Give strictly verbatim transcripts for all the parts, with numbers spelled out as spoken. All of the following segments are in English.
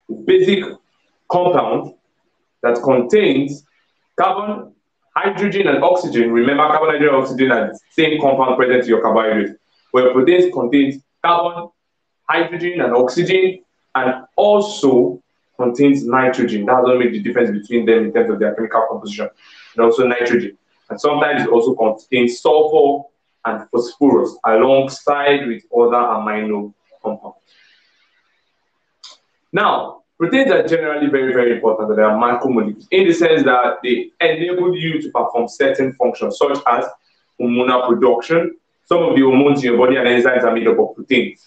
basic compound that contains carbon, hydrogen, and oxygen. Remember, carbon, hydrogen, and oxygen are the same compound present in your carbohydrates. But your proteins contains carbon, hydrogen, and oxygen, and also contains nitrogen. That's what makes the difference between them in terms of their chemical composition. And also nitrogen. And sometimes it also contains sulfur and phosphorus alongside with other amino compounds. Now, proteins are generally very, very important. They are macromolecules in the sense that they enable you to perform certain functions, such as hormonal production. Some of the hormones in your body and enzymes are made up of proteins,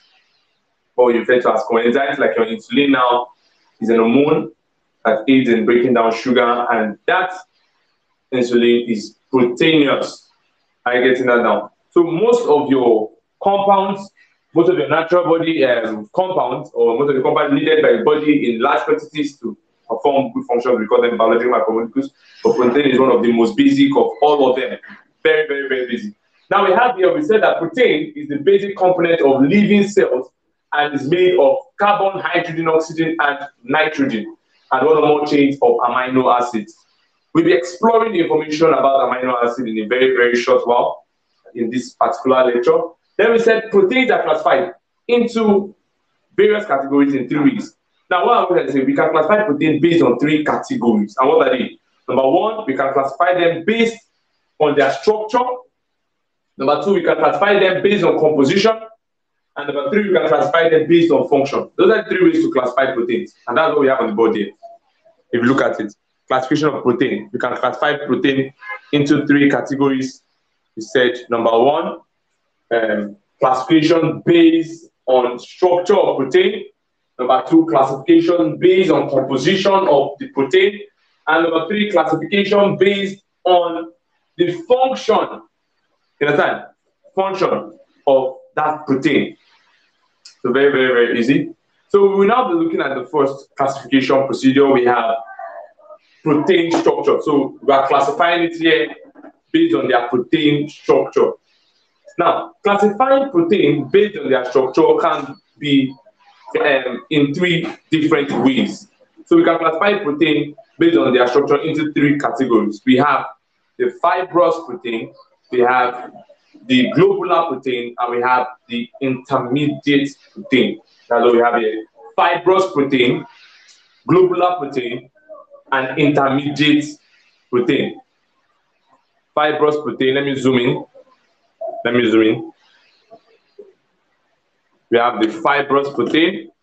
or you refer to as coenzymes, like your insulin now is an hormone that aids in breaking down sugar, and that insulin is proteinous. Are you getting that down? So most of your compounds, most of your natural body um, compounds, or most of the compounds needed by the body in large quantities to perform good functions, we call them biological macromolecules. But protein is one of the most basic of all of them. Very, very, very basic. Now we have here, we said that protein is the basic component of living cells and is made of carbon, hydrogen, oxygen, and nitrogen, and one or more chains of amino acids. We'll be exploring the information about amino acid in a very, very short while in this particular lecture. Then we said proteins are classified into various categories in three ways. Now, what I'm going to say, we can classify proteins based on three categories. And what are they? Number one, we can classify them based on their structure. Number two, we can classify them based on composition. And number three, we can classify them based on function. Those are the three ways to classify proteins. And that's what we have on the board here. If you look at it, classification of protein, we can classify protein into three categories. We said number one, um, classification based on structure of protein. Number two, classification based on composition of the protein. And number three, classification based on the function, you understand? Function of that protein. So very, very, very easy. So we will now be looking at the first classification procedure. We have protein structure. So we are classifying it here based on their protein structure. Now, classifying protein based on their structure can be um, in three different ways. So we can classify protein based on their structure into three categories. We have the fibrous protein, we have the globular protein, and we have the intermediate protein. That's what we have here. Fibrous protein, globular protein, and intermediate protein. Fibrous protein, let me zoom in. Let me zoom in. We have the fibrous protein.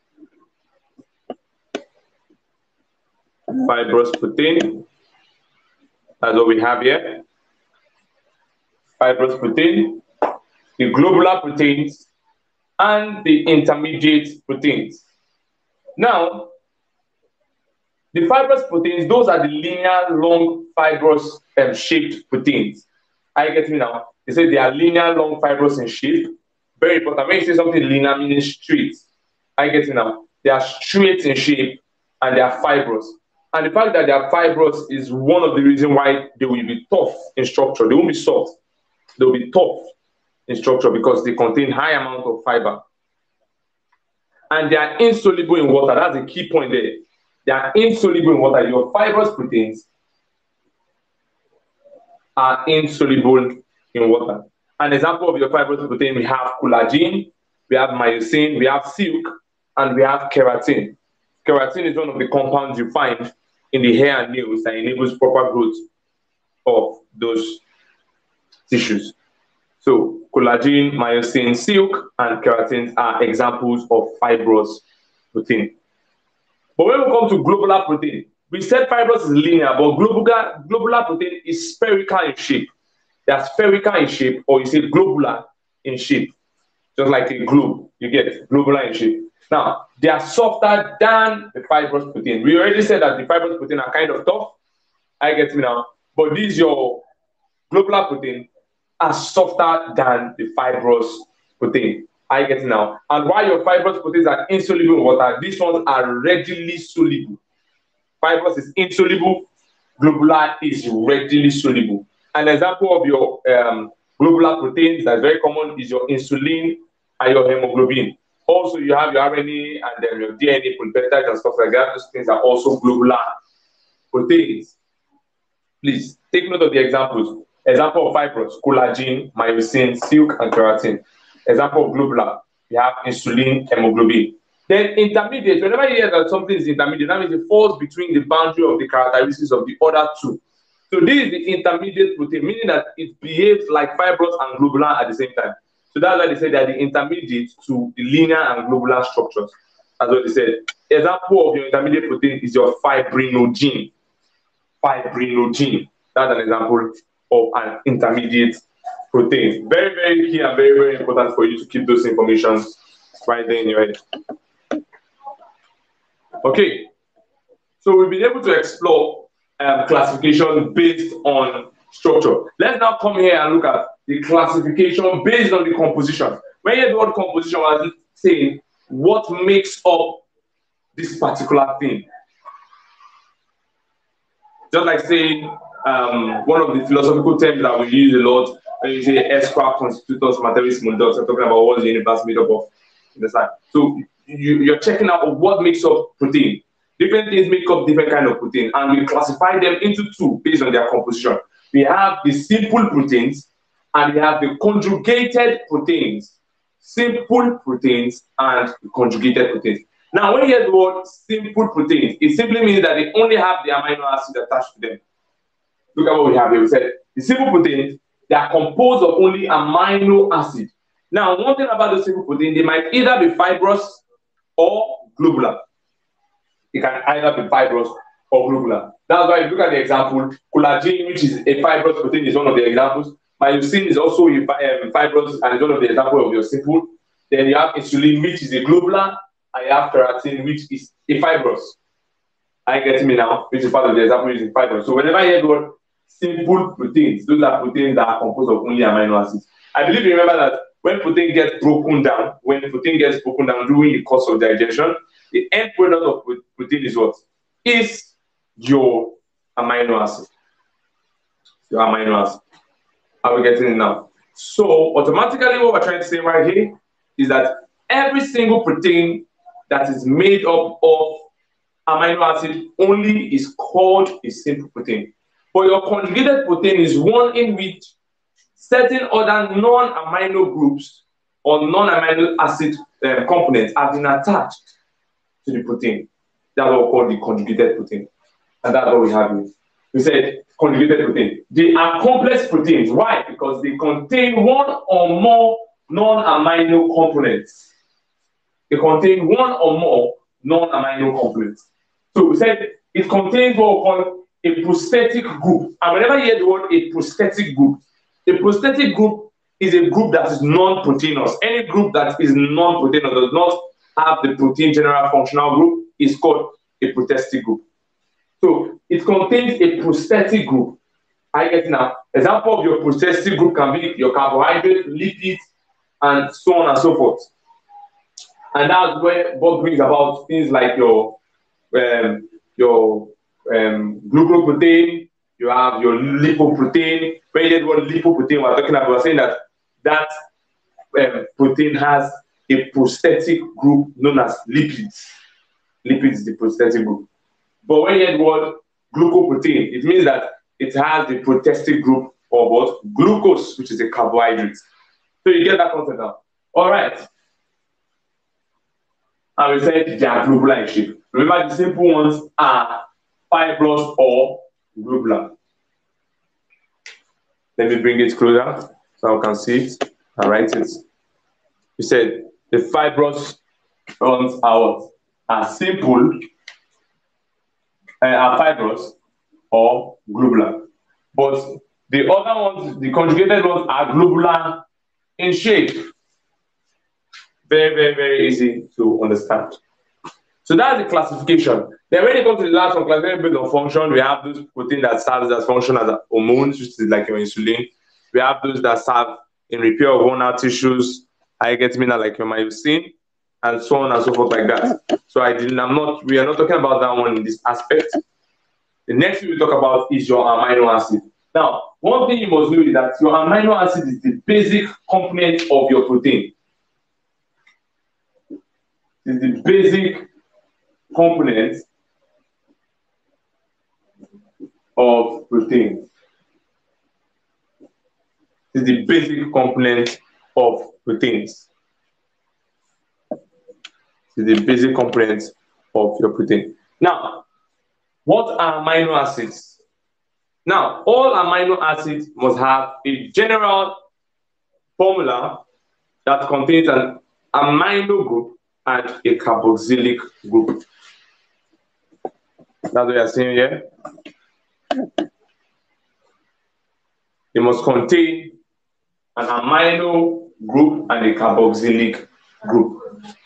Fibrous protein. That's what we have here. Fibrous protein, the globular proteins, and the intermediate proteins. Now, the fibrous proteins, those are the linear, long, fibrous um, shaped proteins. Are you getting me now? They say they are linear, long, fibrous in shape. Very important. When you say something linear, meaning straight. Are you getting now? They are straight in shape and they are fibrous. And the fact that they are fibrous is one of the reasons why they will be tough in structure. They won't be soft. They will be tough in structure because they contain high amount of fiber. And they are insoluble in water. That's a key point there. They are insoluble in water. Your fibrous proteins are insoluble in water. An example of your fibrous protein, we have collagen, we have myosin, we have silk, and we have keratin. Keratin is one of the compounds you find in the hair and nails that enables proper growth of those tissues. So collagen, myosin, silk, and keratin are examples of fibrous protein. But when we come to globular protein, we said fibrous is linear, but globular, globular protein is spherical in shape. They are spherical in shape, or you say globular in shape, just like a globe. You get globular in shape. Now, they are softer than the fibrous protein. We already said that the fibrous protein are kind of tough. I get me now. But these your globular protein are softer than the fibrous protein. I get it now. And while your fibrous proteins are insoluble in water, these ones are readily soluble. Fibrous is insoluble, globular is readily soluble. An example of your um, globular proteins that's very common is your insulin and your hemoglobin. Also, you have your R N A and then your D N A, polypeptides and stuff like that. Those things are also globular proteins. Please take note of the examples. Example of fibrous: collagen, myosin, silk, and keratin. Example of globular: you have insulin, hemoglobin. Then intermediate, whenever you hear that something is intermediate, that means it falls between the boundary of the characteristics of the other two. So this is the intermediate protein, meaning that it behaves like fibrous and globular at the same time. So that's why they say that the intermediate to the linear and globular structures. That's what they said. Example of your intermediate protein is your fibrinogen. Fibrinogen. That's an example of an intermediate protein. Very, very key and very, very important for you to keep those information right there in your head. Okay, so we've been able to explore um, classification based on structure. Let's now come here and look at the classification based on the composition. When you hear the word composition, I was saying what makes up this particular thing. Just like saying um, one of the philosophical terms that we use a lot when you say S qua constitutus materis mundus, I'm talking about what the universe made up of. Understand? So you, you're checking out what makes up protein. Different things make up different kind of protein, and we classify them into two based on their composition. We have the simple proteins and we have the conjugated proteins. Simple proteins and conjugated proteins. Now, when you hear the word simple proteins, it simply means that they only have the amino acid attached to them. Look at what we have here. We said the simple proteins, they are composed of only amino acid. Now, one thing about the simple protein, they might either be fibrous or globular. It can either be fibrous or globular. That's why if you look at the example, collagen, which is a fibrous protein, is one of the examples. Myosin is also a um, fibrous and is one of the examples of your simple. Then you have insulin, which is a globular, and you have keratin, which is a fibrous. Are you getting me now? Which is part of the example using fibrous. So whenever you hear the word simple proteins, those are proteins that are composed of only amino acids. I believe you remember that when protein gets broken down, when protein gets broken down during the course of digestion, the end product of protein is what? Is your amino acid. Your amino acid. Are we getting it now? So automatically what we're trying to say right here is that every single protein that is made up of amino acid only is called a simple protein. But your conjugated protein is one in which certain other non-amino groups or non-amino acid uh, components have been attached to the protein. That's what we call the conjugated protein. And that's what we have here. We said conjugated protein. They are complex proteins. Why? Because they contain one or more non-amino components. They contain one or more non-amino components. So we said it contains what we call a prosthetic group. And whenever you hear the word a prosthetic group, a prosthetic group is a group that is non-proteinous. Any group that is non-proteinous, does not have the protein general functional group, is called a prosthetic group. So it contains a prosthetic group. I get it now. Example of your prosthetic group can be your carbohydrate, lipids, and so on and so forth. And that's where what brings about things like your um, your um, glucoprotein. You have your lipoprotein. When you get the word lipoprotein, we're talking about, we're saying that that um, protein has a prosthetic group known as lipids. Lipids is the prosthetic group. But when you get the word glucoprotein, it means that it has the prosthetic group of what? Glucose, which is a carbohydrate. So you get that concept now. All right. And we said they are globular in shape. Remember, the simple ones are fibrous or globular. Let me bring it closer so I can see it and write it. We said the fibrous ones are what? Are simple, uh, are fibrous or globular. But the other ones, the conjugated ones, are globular in shape. Very, very, very easy to understand. So that's the classification. Then when it comes to the last one, classification based on function, we have those proteins that serve as function as hormones, which is like your insulin. We have those that serve in repair of worn out tissues. I get me now, like your myosin, and so on and so forth like that. So I didn't, I'm not, we are not talking about that one in this aspect. The next thing we talk about is your amino acid. Now, one thing you must know is that your amino acid is the basic component of your protein. is the basic component of protein. This is the basic component of proteins. This is the basic component of your protein. Now, what are amino acids? Now, all amino acids must have a general formula that contains an amino group and a carboxylic group. That's what you're seeing here. They must contain an amino group and a carboxylic group.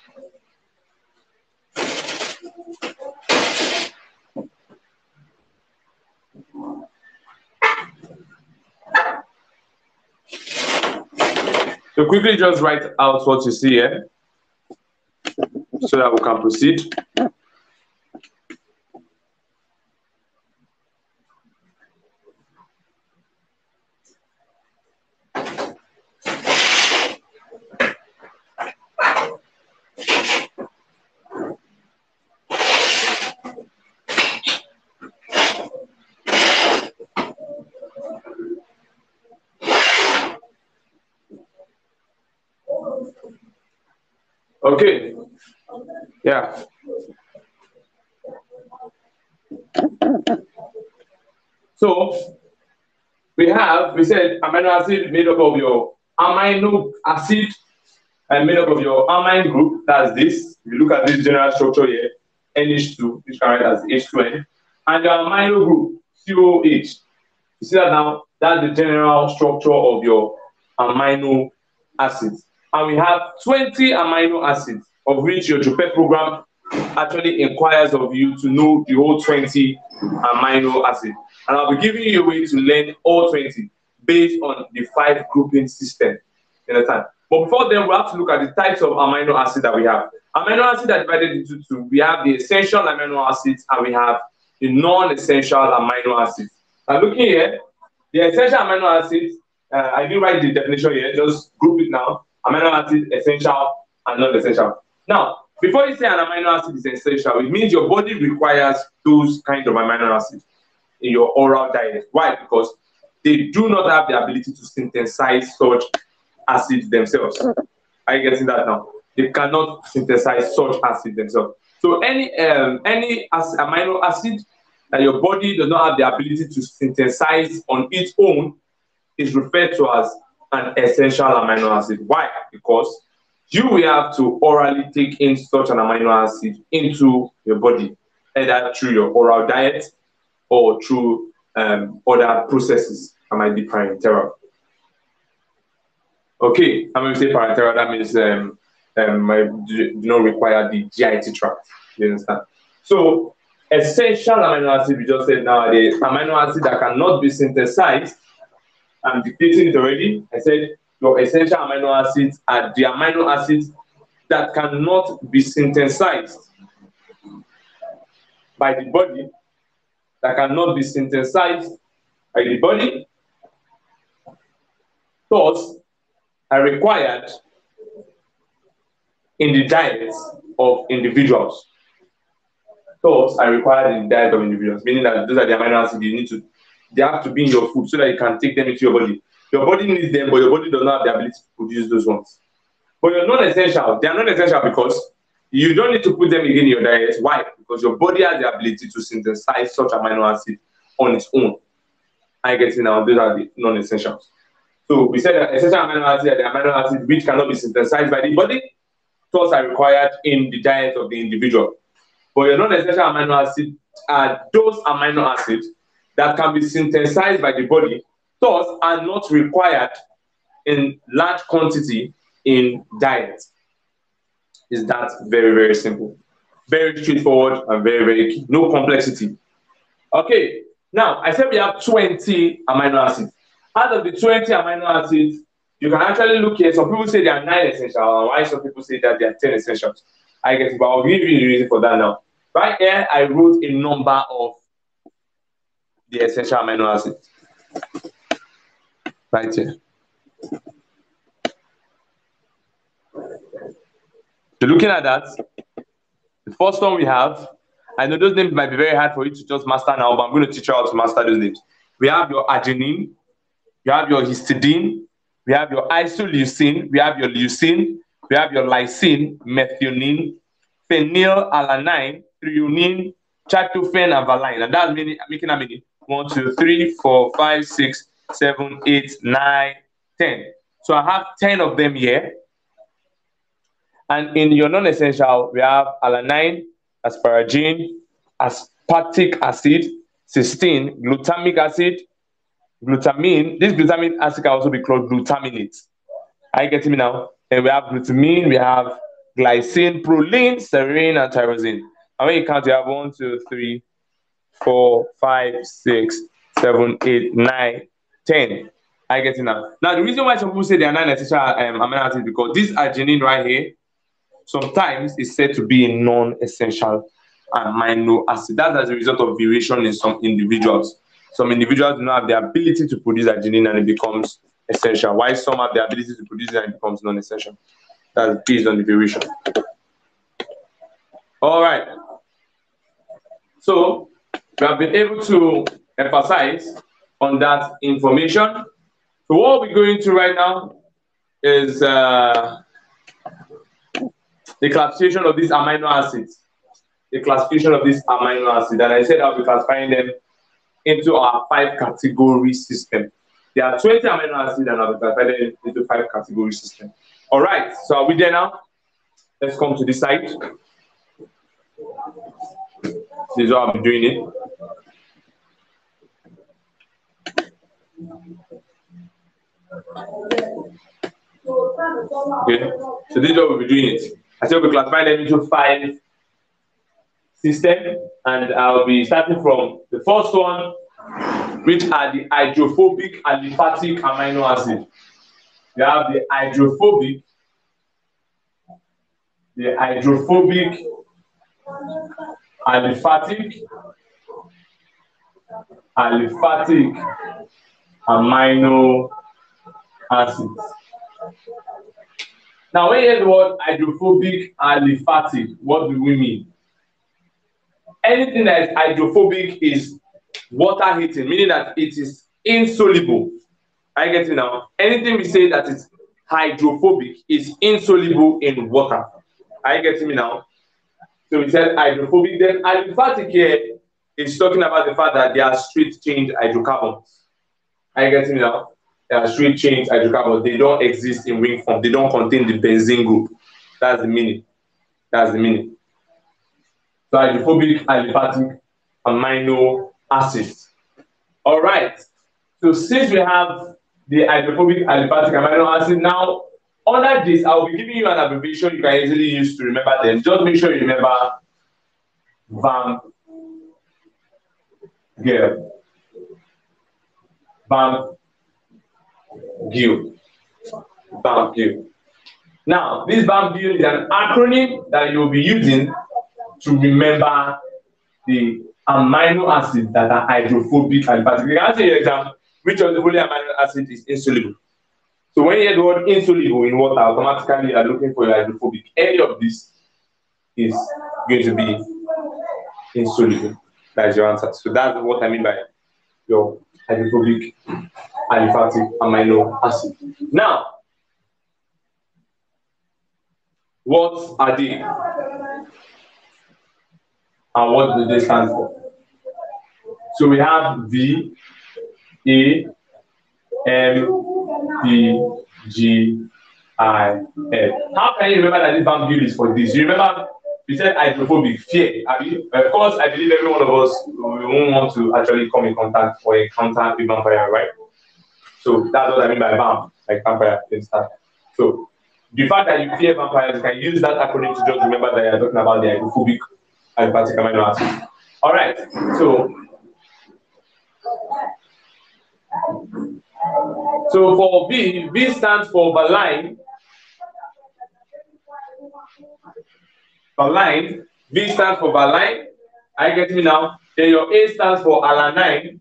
So quickly just write out what you see here so that we can proceed. Okay, yeah. So we have, we said amino acid made up of your amino acid and made up of your amine group, that's this. If you look at this general structure here, N H two, which can write as H two N, and your amino group, C O H. You see that now? That's the general structure of your amino acids. And we have twenty amino acids, of which your Drupal program actually inquires of you to know the whole twenty amino acids. And I'll be giving you a way to learn all twenty based on the five grouping system. You understand? But before then, we have to look at the types of amino acids that we have. Amino acids are divided into two. We have the essential amino acids and we have the non-essential amino acids. Now looking here, the essential amino acids, uh, I didn't write the definition here, just group it now. Amino acid, essential and non-essential. Now, before you say an amino acid is essential, it means your body requires those kind of amino acids in your oral diet. Why? Because they do not have the ability to synthesize such acids themselves. Are you getting that now? They cannot synthesize such acids themselves. So any um, any acid, amino acid that your body does not have the ability to synthesize on its own is referred to as an essential amino acid. Why? Because you will have to orally take in such an amino acid into your body, either through your oral diet or through um, other processes that might be parenteral. Okay, and when we say parenteral, that means um, um, do not require the G I T tract. You understand? So, essential amino acid, we just said now, the amino acid that cannot be synthesized. I'm dictating it already. I said your essential amino acids are the amino acids that cannot be synthesized by the body, that cannot be synthesized by the body, thus are required in the diets of individuals. Thus are required in the diet of individuals, meaning that those are the amino acids you need to, they have to be in your food so that you can take them into your body. Your body needs them, but your body does not have the ability to produce those ones. But you're non-essential. They are non-essential because you don't need to put them again in your diet. Why? Because your body has the ability to synthesize such amino acid on its own. I get it now. Those are the non-essentials. So we said that essential amino acids are the amino acids which cannot be synthesized by the body, thus are required in the diet of the individual. But your non-essential amino acids are those amino acids that can be synthesized by the body, thus are not required in large quantity in diet. Is that very, very simple? Very straightforward and very, very key. No complexity. Okay, now I said we have twenty amino acids. Out of the twenty amino acids, you can actually look here. Some people say there are nine essentials, and why some people say that there are ten essentials. I get it, but I'll give you the reason for that now. Right here, I wrote a number of the essential amino acids. Right here. So looking at that, first one we have, I know those names might be very hard for you to just master now, but I'm going to teach you how to master those names. We have your arginine, you have your histidine, we have your isoleucine, we have your leucine, we have your lysine, methionine, phenylalanine, threonine, tryptophan, and valine. And that's meaning, making how many? One, two, three, four, five, six, seven, eight, nine, ten. So I have ten of them here. And in your non-essential, we have alanine, asparagine, aspartic acid, cysteine, glutamic acid, glutamine. This glutamic acid can also be called glutaminate. Are you getting me now? And we have glutamine, we have glycine, proline, serine, and tyrosine. And when you count, you have one, two, three, four, five, six, seven, eight, nine, ten. Are you getting now? Now, the reason why some people say they are non-essential um, amino acids is because this arginine right here sometimes is said to be a non-essential amino acid. That's as a result of variation in some individuals. Some individuals do not have the ability to produce arginine and it becomes essential, while some have the ability to produce it and it becomes non-essential. That's based on the variation. All right. So we have been able to emphasize on that information. So what we're going to right now is uh, the classification of these amino acids. The classification of these amino acids. And I said I'll be classifying them into our five category system. There are twenty amino acids and I'll be classifying them into five category system. All right, so are we there now? Let's come to this side. This is how I'll be doing it. Okay, so this is how we'll be doing it. I said we'll be classifying them into five systems, and I'll be starting from the first one, which are the hydrophobic aliphatic amino acid. We have the hydrophobic, the hydrophobic aliphatic, aliphatic amino acids. Now, when you hear the word hydrophobic aliphatic, what do we mean? Anything that is hydrophobic is water hating, meaning that it is insoluble. Are you getting now? Anything we say that is hydrophobic is insoluble in water. Are you getting me now? So we said hydrophobic. Then aliphatic here is talking about the fact that they are straight chain hydrocarbons. Are you getting me now? They are straight chain hydrocarbons. They don't exist in ring form. They don't contain the benzene group. That's the meaning. That's the meaning. So hydrophobic aliphatic amino acids. All right. So since we have the hydrophobic aliphatic amino acid, now under this, I will be giving you an abbreviation you can easily use to remember them. Just make sure you remember V A M G I L. V A M G I L. V A M G I L. Now, this V A M G I L is an acronym that you will be using to remember the amino acids that are hydrophobic aliphatic. You can answer your exam, which of the following amino acid is insoluble? So when you hear the word insoluble in water, automatically you are looking for your hydrophobic. Any of this is going to be insoluble. That is your answer. So that's what I mean by your hydrophobic aliphatic amino acid. Now, what are they? And what do they stand for? So we have V, A, M, P, G, I, F. How can you remember that this V A M G I L is for this? You remember we said hydrophobic, fear. I mean, of course, I believe every one of us we won't want to actually come in contact or encounter a vampire, right? So that's what I mean by V A M, like vampire instead. So the fact that you fear vampires, you can use that acronym to just remember that you're talking about the hydrophobic aliphatic amino acid. All right, so so for V, V stands for valine. Valine, V stands for valine. Are you getting me now? Then your A stands for alanine.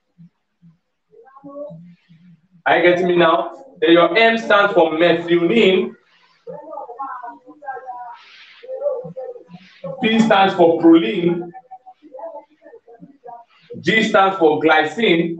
Are you getting me now? Then your M stands for methionine. P stands for proline. G stands for glycine.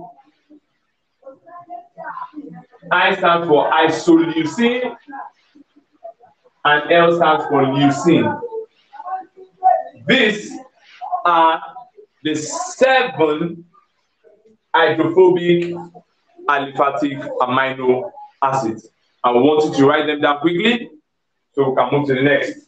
I stands for isoleucine. And L stands for leucine. These are the seven hydrophobic aliphatic amino acids. I want you to write them down quickly so we can move to the next.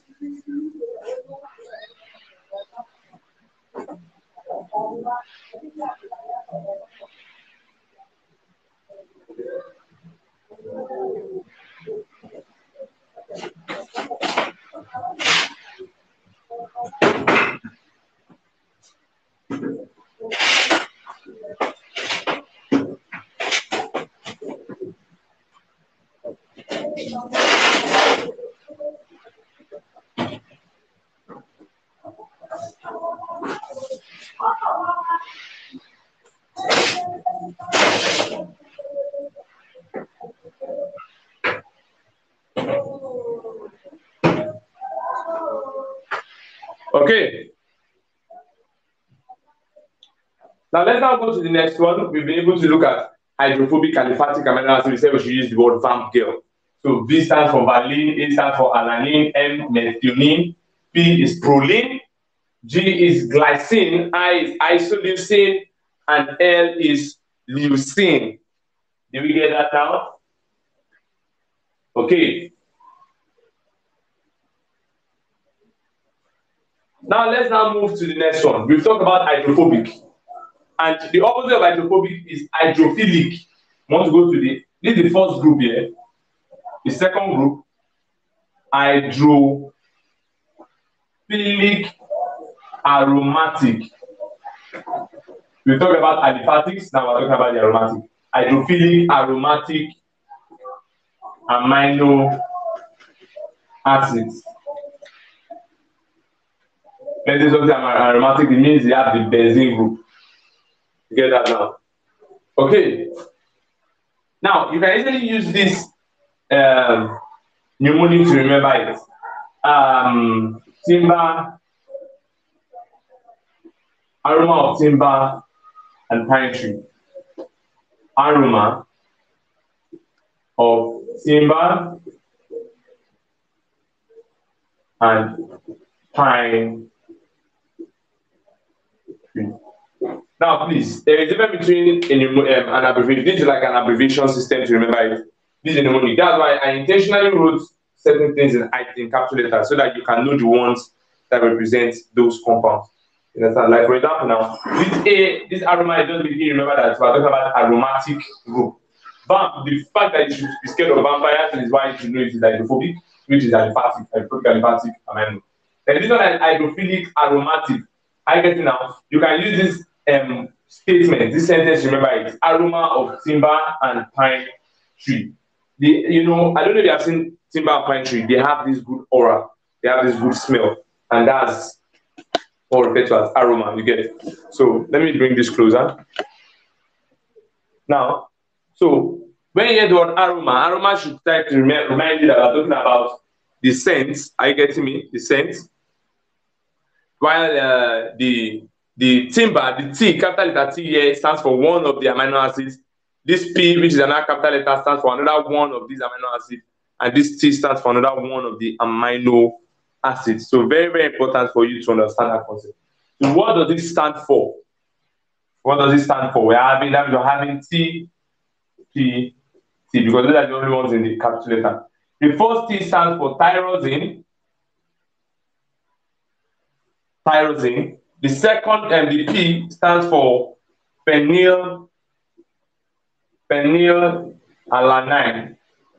Okay. Now let's now go to the next one. We've been able to look at hydrophobic aliphatic amino acids. We said we should use the word VAMP-GIL. So V stands for valine, A stands for alanine, M methionine, P is proline, G is glycine, I is isoleucine, and L is leucine. Did we get that now? Okay. Now let's now move to the next one. We've talked about hydrophobic. And the opposite of hydrophobic is hydrophilic. I want to go to the, this is the first group here. The second group, hydrophilic aromatic. We talked about aliphatics, now we're talking about the aromatic. Hydrophilic aromatic amino acids. When this is something aromatic, it means you have the benzene group. You get that now? Okay. Now, you can easily use this um, mnemonic to remember it. Um, timber, aroma of timber and pine tree. Aroma of timber and pine tree. Now, please, there is a difference between an, um, an abbreviation. This is like an abbreviation system to remember it. This is a mnemonic. That's why I intentionally wrote certain things in, in capital letters so that you can know the ones that represent those compounds. You understand? Like, for example, now, this A, this aroma, I just make you remember that we're talking about aromatic group. Vamp, the fact that you should be scared of vampires is why you should know it is hydrophobic, which is aliphatic, hydrophobic aliphatic amino. Then this one is hydrophilic aromatic. I get it now. You can use this um, statement, this sentence, remember it, aroma of timber and pine tree. The, you know, I don't know if you have seen timber and pine tree, they have this good aura, they have this good smell, and that's what referred to as aroma, you get it. So let me bring this closer. Now, so when you hear the word aroma, aroma should try to remind, remind you that we're talking about the scent. Are you getting me? The scent. While uh, the the timber, the T, capital letter T here stands for one of the amino acids. This P, which is another capital letter, stands for another one of these amino acids. And this T stands for another one of the amino acids. So very, very important for you to understand that concept. So what does it stand for? What does it stand for? We're having that we're having T, P, T, because those are the only ones in the capital letter. The first T stands for tyrosine. Tyrosine. The second, and the P stands for phenyl, phenyl alanine.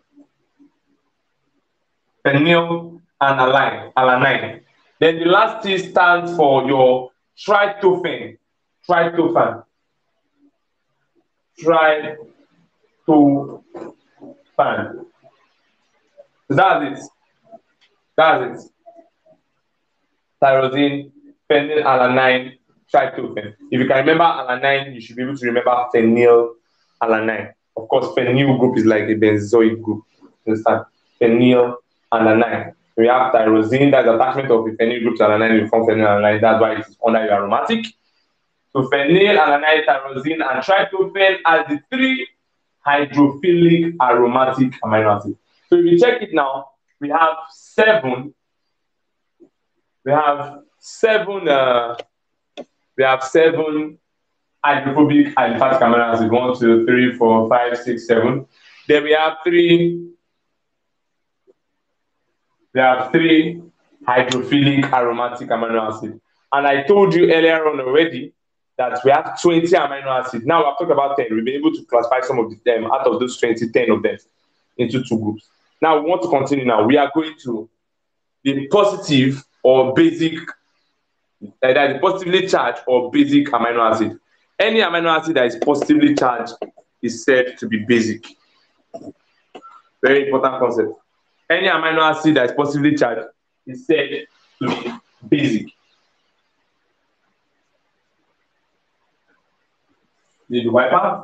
Phenyl and alanine, alanine. Then the last T stands for your tryptophan. Tryptophan. Tryptophan. So that's it. That's it. Tyrosine, phenylalanine, tryptophan. If you can remember alanine, you should be able to remember phenylalanine. Of course, phenyl group is like a benzoic group. Understand? Phenylalanine. We have tyrosine, that's attachment of the phenyl group to alanine to form phenylalanine. That's why it is under aromatic. So phenyl, alanine, tyrosine, and tryptophan are the three hydrophilic aromatic amino acids. So if you check it now, we have seven. We have seven. Uh, we have seven hydrophobic aliphatic amino acids. One, two, three, four, five, six, seven. Then we have three. We have three hydrophilic aromatic amino acids. And I told you earlier on already that we have twenty amino acids. Now I've talked about ten. We've been able to classify some of them out of those twenty, ten of them into two groups. Now we want to continue now. We are going to the positive or basic, uh, that is positively charged or basic amino acid. Any amino acid that is positively charged is said to be basic. Very important concept. Any amino acid that is positively charged is said to be basic. Need the wiper?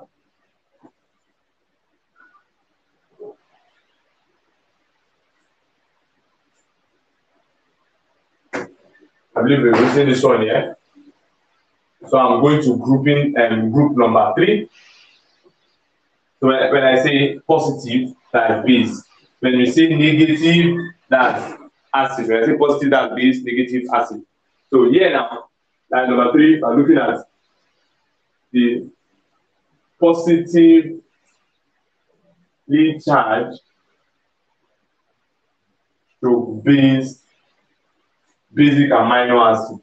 I believe we're using this one here. So I'm going to grouping um, group number three. So when, when I say positive, that's base. When you say negative, that's acid. When I say positive, that's base, negative, acid. So here now, that's number three, I'm looking at the positively charged to base, basic amino acid.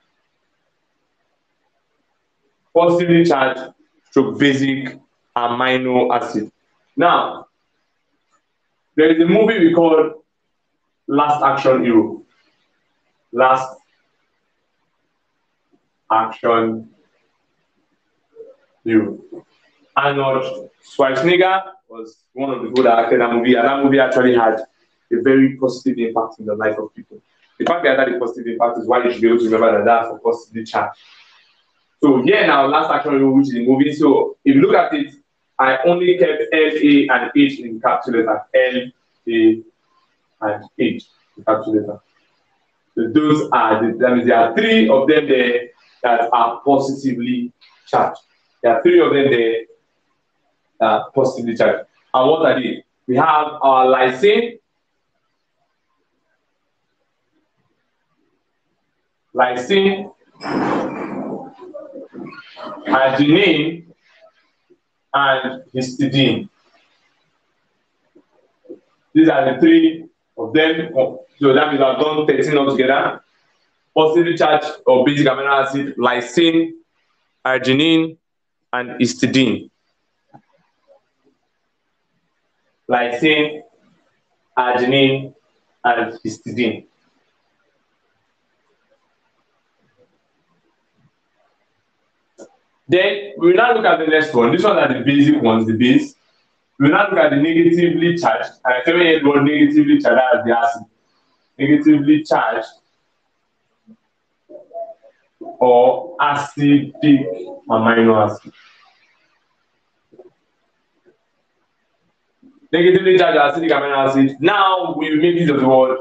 Positively charged to basic amino acid. Now, there is a movie we call Last Action Hero. Last Action Hero. Arnold Schwarzenegger was one of the people that acted that movie, and that movie actually had a very positive impact in the life of people. The fact that it had a positive impact is why you should be able to remember that that's for positively charged. So here now, Last Action Hero, which is a movie. So if you look at it, I only kept L, A, and H in capital letter. L, A, and H in capital letter. So those are the, that means there are three of them there that are positively charged. There are three of them there that are positively charged. And what are they? We have our lysine, lysine, arginine, and histidine. These are the three of them. So that means I've done thirteen altogether. Positively charged or basic amino acid, lysine, arginine, and histidine. Lysine, arginine, and histidine. Then we will now look at the next one. This one are the basic ones, the base. We will now look at the negatively charged. And I tell you the word negatively charged as the acid. Negatively charged or acidic amino acid. Negatively charged acidic amino acid. Now we will make use of the word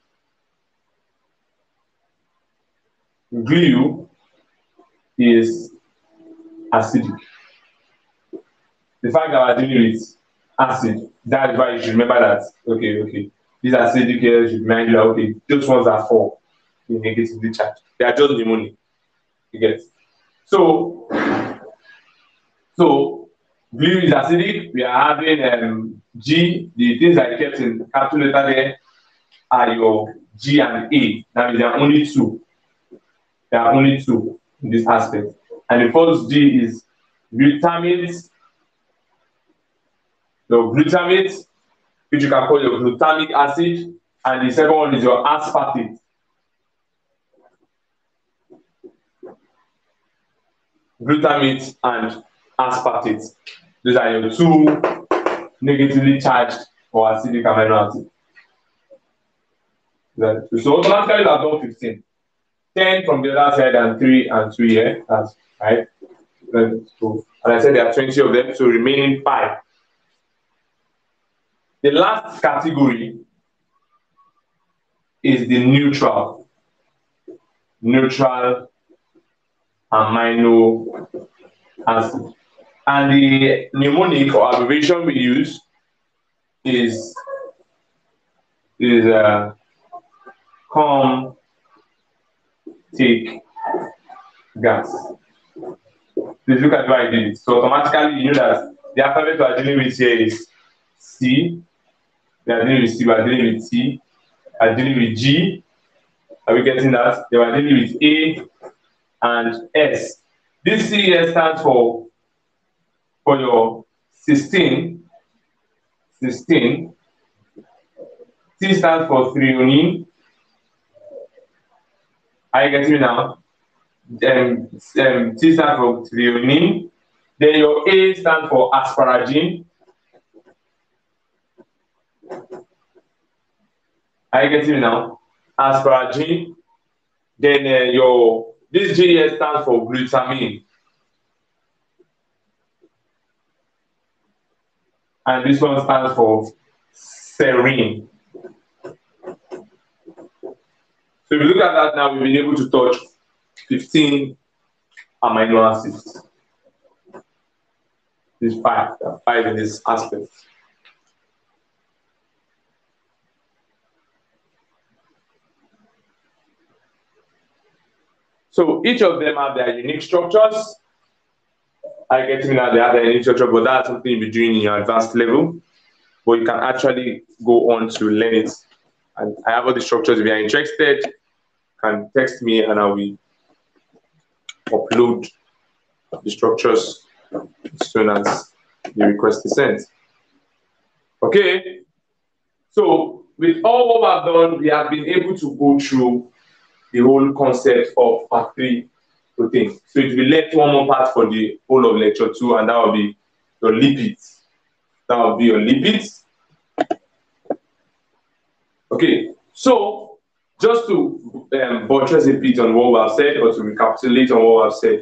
glue is acidic. The fact that we're dealing with acid, that is why you should remember that. Okay, okay. These acidic here should remind you that okay, those ones are for the negatively charged. They are just pneumonia. You get. So, so glue is acidic. We are having um, G. The things I kept in capital letter there are your G and A. That means there are only two. There are only two in this aspect. And the first G is glutamate. Your glutamate, which you can call your glutamic acid, and the second one is your aspartate. Glutamate and aspartate. Those are your two negatively charged or acidic amino acids. So automatically I've done fifteen. ten from the other side and three and two here. That's right. So, and I said there are twenty of them, so remaining five. The last category is the neutral, neutral amino acid. And the mnemonic or abbreviation we use is, is uh, come, take, gas. Please look at why I did it. So automatically you know that the alphabet we are dealing with here is C. We are dealing with C, we are dealing with T, we are dealing with G. Are we getting that? They are dealing with A and S. This C here stands for for your sixteen. sixteen. T stands for threonine. Are you getting me now? Um, um, T stands for threonine. Then your A stands for asparagine. Are you getting me now? Asparagine. Then uh, your this G here stands for glutamine. And this one stands for serine. So if you look at that now, we've been able to touch fifteen amino acids. There's five, five in this aspect. So each of them have their unique structures. I get to know they have their unique structure, but that's something you'll be doing in your advanced level. But you can actually go on to learn it. And I have all the structures. If you are interested, you can text me and I will upload the structures as soon as the request is sent. Okay. So with all what I've done, we have been able to go through the whole concept of part three protein. So it will be left one more part for the whole of lecture two, and that will be your lipids. That will be your lipids. Okay, so just to um, buttress a bit on what we have said, or to recapitulate on what we have said.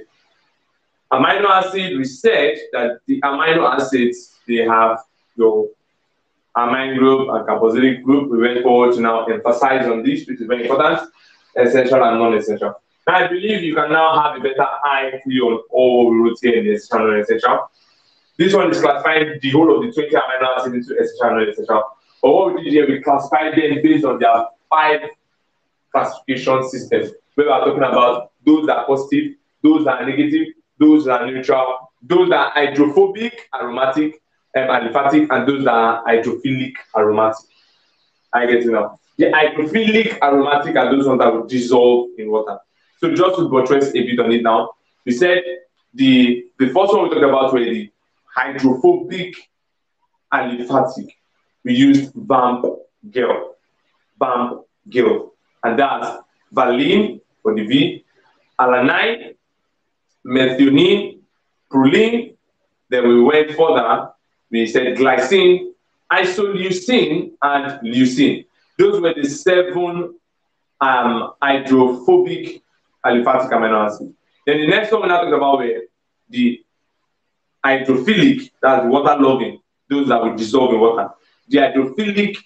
Amino acid, we said that the amino acids, they have your amine group and carboxylic group. We went forward to now emphasize on this, which is very important. Essential and non-essential. Now, I believe you can now have a better eye view on all we wrote here in the essential and non-essential. This one is classifying the whole of the twenty amino acids into essential and non-essential. But what we did here, we classified them based on their five classification systems. We are talking about those that are positive, those that are negative, those that are neutral, those that are hydrophobic, aromatic, um, aliphatic, and those that are hydrophilic, aromatic. I get it now. The hydrophilic aromatic are those ones that will dissolve in water. So just to buttress a bit on it now, we said the, the first one we talked about were the hydrophobic aliphatic. We used Vamp Gel. Vamp Gel. And that's valine for the V, alanine, methionine, proline. Then we went further, we said glycine, isoleucine, and leucine. Those were the seven um, hydrophobic aliphatic amino acids. Then the next one we're not talking about were the hydrophilic, that's water loving, those that will dissolve in water. The hydrophilic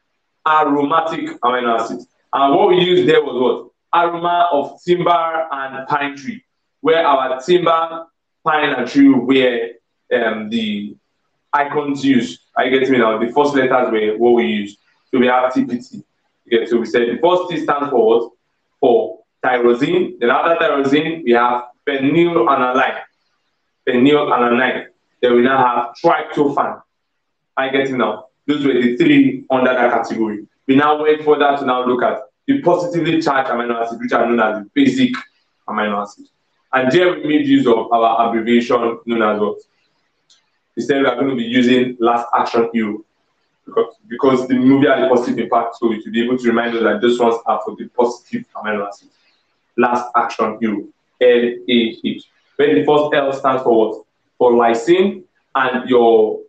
aromatic amino acids. And what we used there was what? Aroma of timber and pine tree, where our timber, pine, and tree were um, the icons used. I get me now. The first letters were what we used. So we have T P T. Okay, so we said the first T stands for what? For tyrosine. Then after tyrosine, we have phenylalanine. Phenylalanine. Then we now have tryptophan. I get it now. Those were the three under that category. We now wait for that to now look at the positively charged amino acids, which are known as the basic amino acids. And there we made use of our abbreviation known as what? Instead, we are going to be using last action hero. Because, because the movie had a positive impact, so we should be able to remind us that those ones are for the positive amino acids. Last action hero, L A H. Where the first L stands for what? For lysine, and your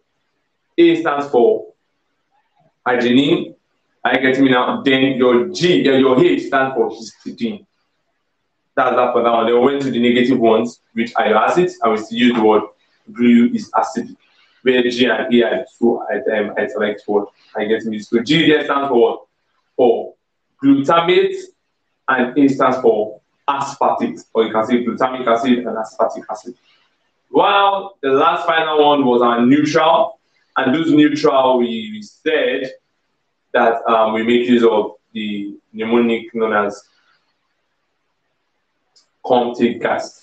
A stands for arginine. Are you getting me now? Then your G, your H stands for histidine. That's that for that one. Then we went to the negative ones, which are your acids, and we still use the word glue is acidic. Where G and A are two um, italic words. I get me. So G there stands for what? For glutamate, and A stands for aspartic, or you can say glutamic acid and aspartic acid. While the last final one was our neutral, and those neutral we said that um, we make use of the mnemonic known as Comte gas.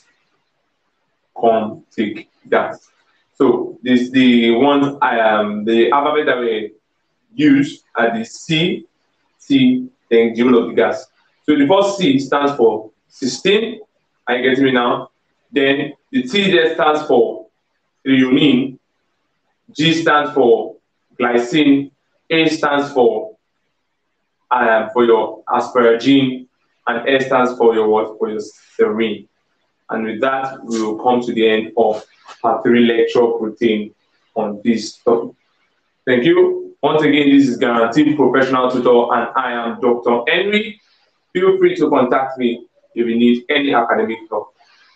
Comte gas. So this the ones I am the alphabet that we use are the C, T, then G of the gas. So the first C stands for cysteine. Are you getting me now? Then the T there stands for threonine, G stands for glycine, A stands for um, for your asparagine, and S stands for your what? For your serine. And with that, we will come to the end of part three lecture protein on this topic. Thank you. Once again, this is Guaranteed Professional Tutor, and I am Doctor Henry. Feel free to contact me if you need any academic help.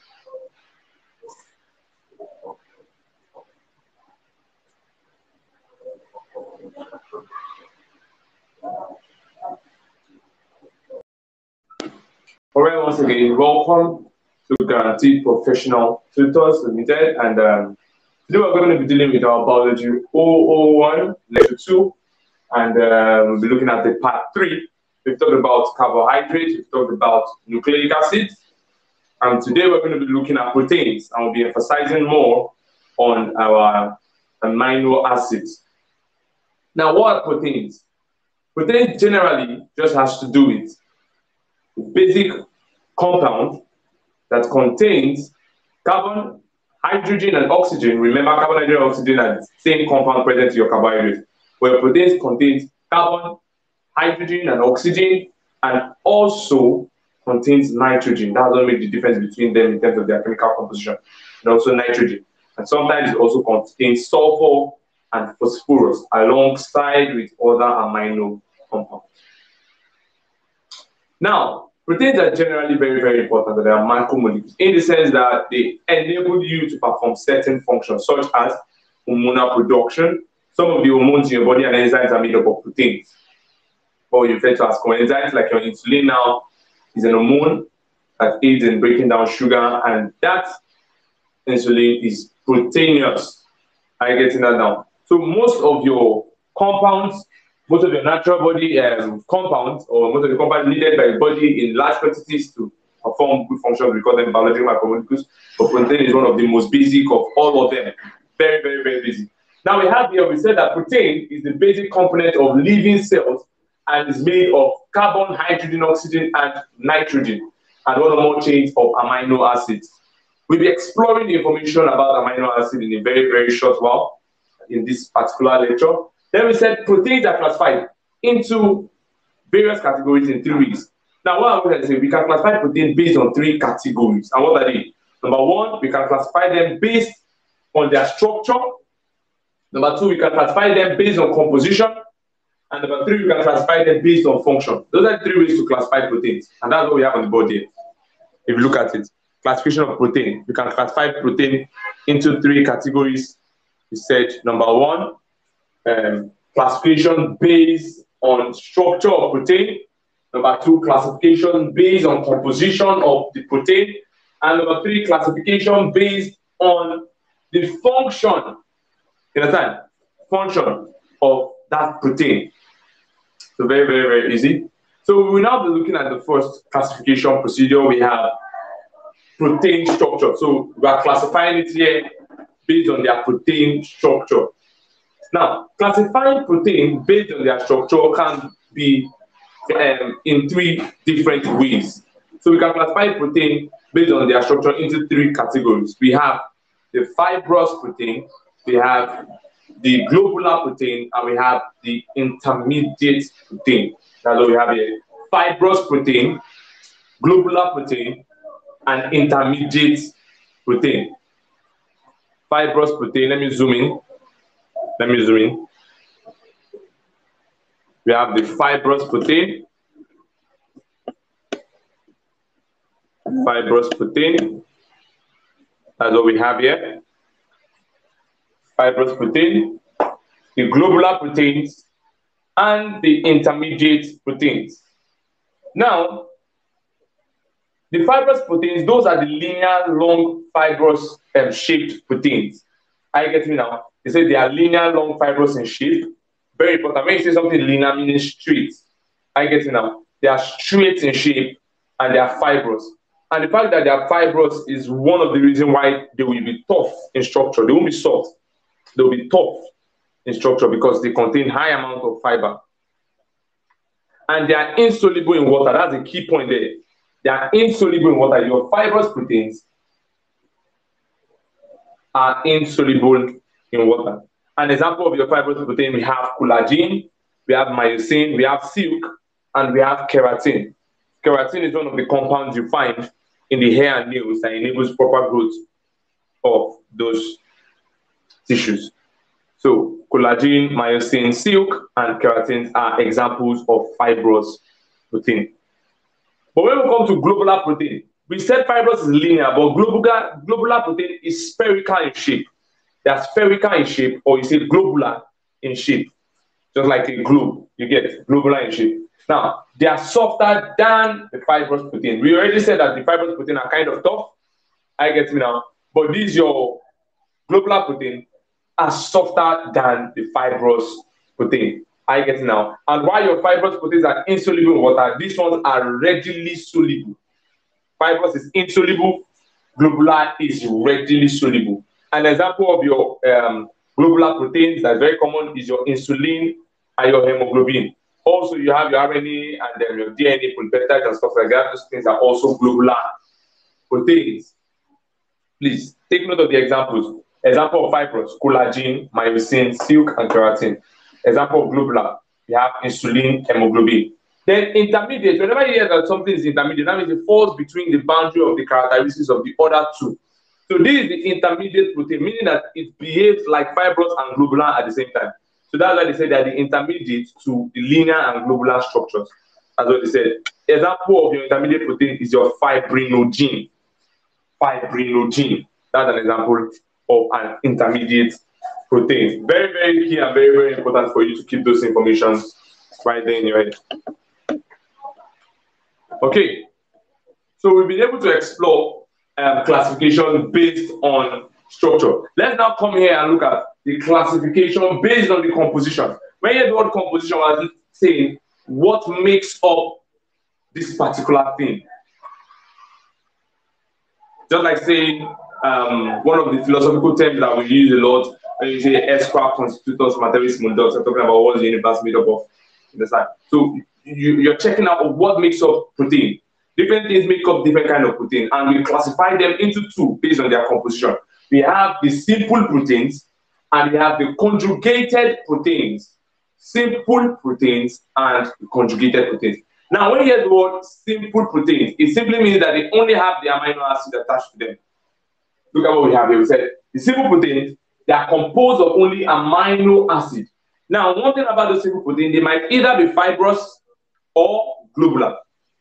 All right, once again, welcome to Guaranteed Professional Tutors Limited, and um, today we're going to be dealing with our biology zero zero one, lecture two, and uh, we'll be looking at the part three. We've talked about carbohydrates, we've talked about nucleic acids, and today we're going to be looking at proteins, and we'll be emphasizing more on our amino acids. Now, what are proteins? Proteins generally just has to do with the basic compound that contains carbon, hydrogen, and oxygen. Remember, carbon, hydrogen, and oxygen are the same compound present in your carbohydrates, where proteins contains carbon, hydrogen, and oxygen, and also contains nitrogen. That doesn't make the difference between them in terms of their chemical composition, and also nitrogen. And sometimes it also contains sulfur and phosphorus alongside with other amino compounds. Now, proteins are generally very, very important. They are macromolecules in the sense that they enable you to perform certain functions, such as hormonal production. Some of the hormones in your body and enzymes are made up of proteins, or you refer to as coenzymes, like your insulin now is an hormone that aids in breaking down sugar, and that insulin is proteinous. Are you getting that now? So most of your compounds, most of your natural body um, compounds, or most of the compounds needed by your body in large quantities to perform good functions, we call them biological macromolecules. But protein is one of the most basic of all of them. Very, very, very basic. Now we have here, we said that protein is the basic component of living cells and is made of carbon, hydrogen, oxygen, and nitrogen, and one or more chains of amino acids. We'll be exploring the information about amino acid in a very, very short while in this particular lecture. Then we said proteins are classified into various categories in three ways. Now, what I'm going to say, we can classify proteins based on three categories. And what are they? Number one, we can classify them based on their structure. Number two, we can classify them based on composition. And number three, we can classify them based on function. Those are the three ways to classify proteins. And that's what we have on the board here. If you look at it, classification of protein, we can classify protein into three categories. We said number one, um, classification based on structure of protein. Number two, classification based on composition of the protein. And number three, classification based on the function, you understand? Function of that protein. So very, very, very easy. So we will now be looking at the first classification procedure. We have protein structure. So we are classifying it here based on their protein structure. Now, classifying protein based on their structure can be um, in three different ways. So we can classify protein based on their structure into three categories. We have the fibrous protein, we have the globular protein, and we have the intermediate protein. That's what we have here. Fibrous protein, globular protein, and intermediate protein. Fibrous protein, let me zoom in. Let me zoom in. We have the fibrous protein. Fibrous protein. That's what we have here. Fibrous protein, the globular proteins, and the intermediate proteins. Now, the fibrous proteins, those are the linear, long, fibrous um, shaped proteins. Are you getting me now? They say they are linear, long, fibrous in shape. Very important. When you say something linear, meaning straight. Are you getting now? They are straight in shape and they are fibrous. And the fact that they are fibrous is one of the reasons why they will be tough in structure. They won't be soft. They will be tough in structure because they contain high amount of fiber. And they are insoluble in water. That's the key point there. They are insoluble in water. Your fibrous proteins are insoluble in water. An example of your fibrous protein, we have collagen, we have myosin, we have silk, and we have keratin. Keratin is one of the compounds you find in the hair and nails that enables proper growth of those tissues. So collagen, myosin, silk, and keratin are examples of fibrous protein. But when we come to globular protein, we said fibrous is linear, but globular, globular protein is spherical in shape. They are spherical in shape, or you say globular in shape, just like a globe. You get globular in shape. Now, they are softer than the fibrous protein. We already said that the fibrous protein are kind of tough. I get me now. But these your globular protein are softer than the fibrous protein. I get it now. And while your fibrous proteins are insoluble in water, these ones are readily soluble. Fibrous is insoluble, globular is readily soluble. An example of your um, globular proteins that's very common is your insulin and your hemoglobin. Also, you have your R N A and then your D N A, polypeptides and stuff like that. Those things are also globular proteins. Please take note of the examples. Example of fibrous, collagen, myosin, silk, and keratin. Example of globular, we have insulin, hemoglobin. Then intermediate, whenever you hear that something is intermediate, that means it falls between the boundary of the characteristics of the other two. So this is the intermediate protein, meaning that it behaves like fibrous and globular at the same time. So that's why they say that the intermediate to the linear and globular structures. That's what they said. Example of your intermediate protein is your fibrinogen. Fibrinogen. That's an example of an intermediate protein. Very, very key and very, very important for you to keep those information right there in your head. Okay, so we've been able to explore um, classification based on structure. Let's now come here and look at the classification based on the composition. When you hear the word composition, I was saying what makes up this particular thing. Just like saying um, one of the philosophical terms that we use a lot when you say S qua constitutus materis mundus, I'm talking about what the universe made up of. Understand? So you, you're checking out what makes up protein. Different things make up different kind of protein, and we classify them into two based on their composition. We have the simple proteins and we have the conjugated proteins. Simple proteins and conjugated proteins. Now, when you hear the word simple proteins, it simply means that they only have the amino acid attached to them. Look at what we have here. We said the simple proteins, they are composed of only amino acid. Now, one thing about the simple protein, they might either be fibrous or globular.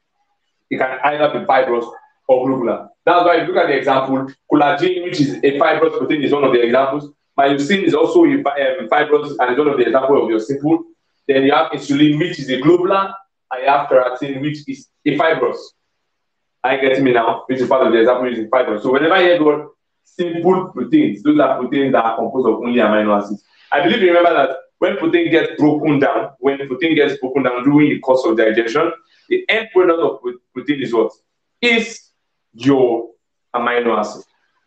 It can either be fibrous or globular. That's why if you look at the example, collagen, which is a fibrous protein, is one of the examples. Myosin is also a um, fibrous and is one of the examples of your simple. Then you have insulin, which is a globular, and you have keratin, which is a fibrous. Are you getting me now? Which is part of the example using fibrous. So whenever you hear the word simple proteins, those are proteins that are composed of only amino acids. I believe you remember that when protein gets broken down, when protein gets broken down during the course of digestion, the end product of protein is what? Is your amino acid.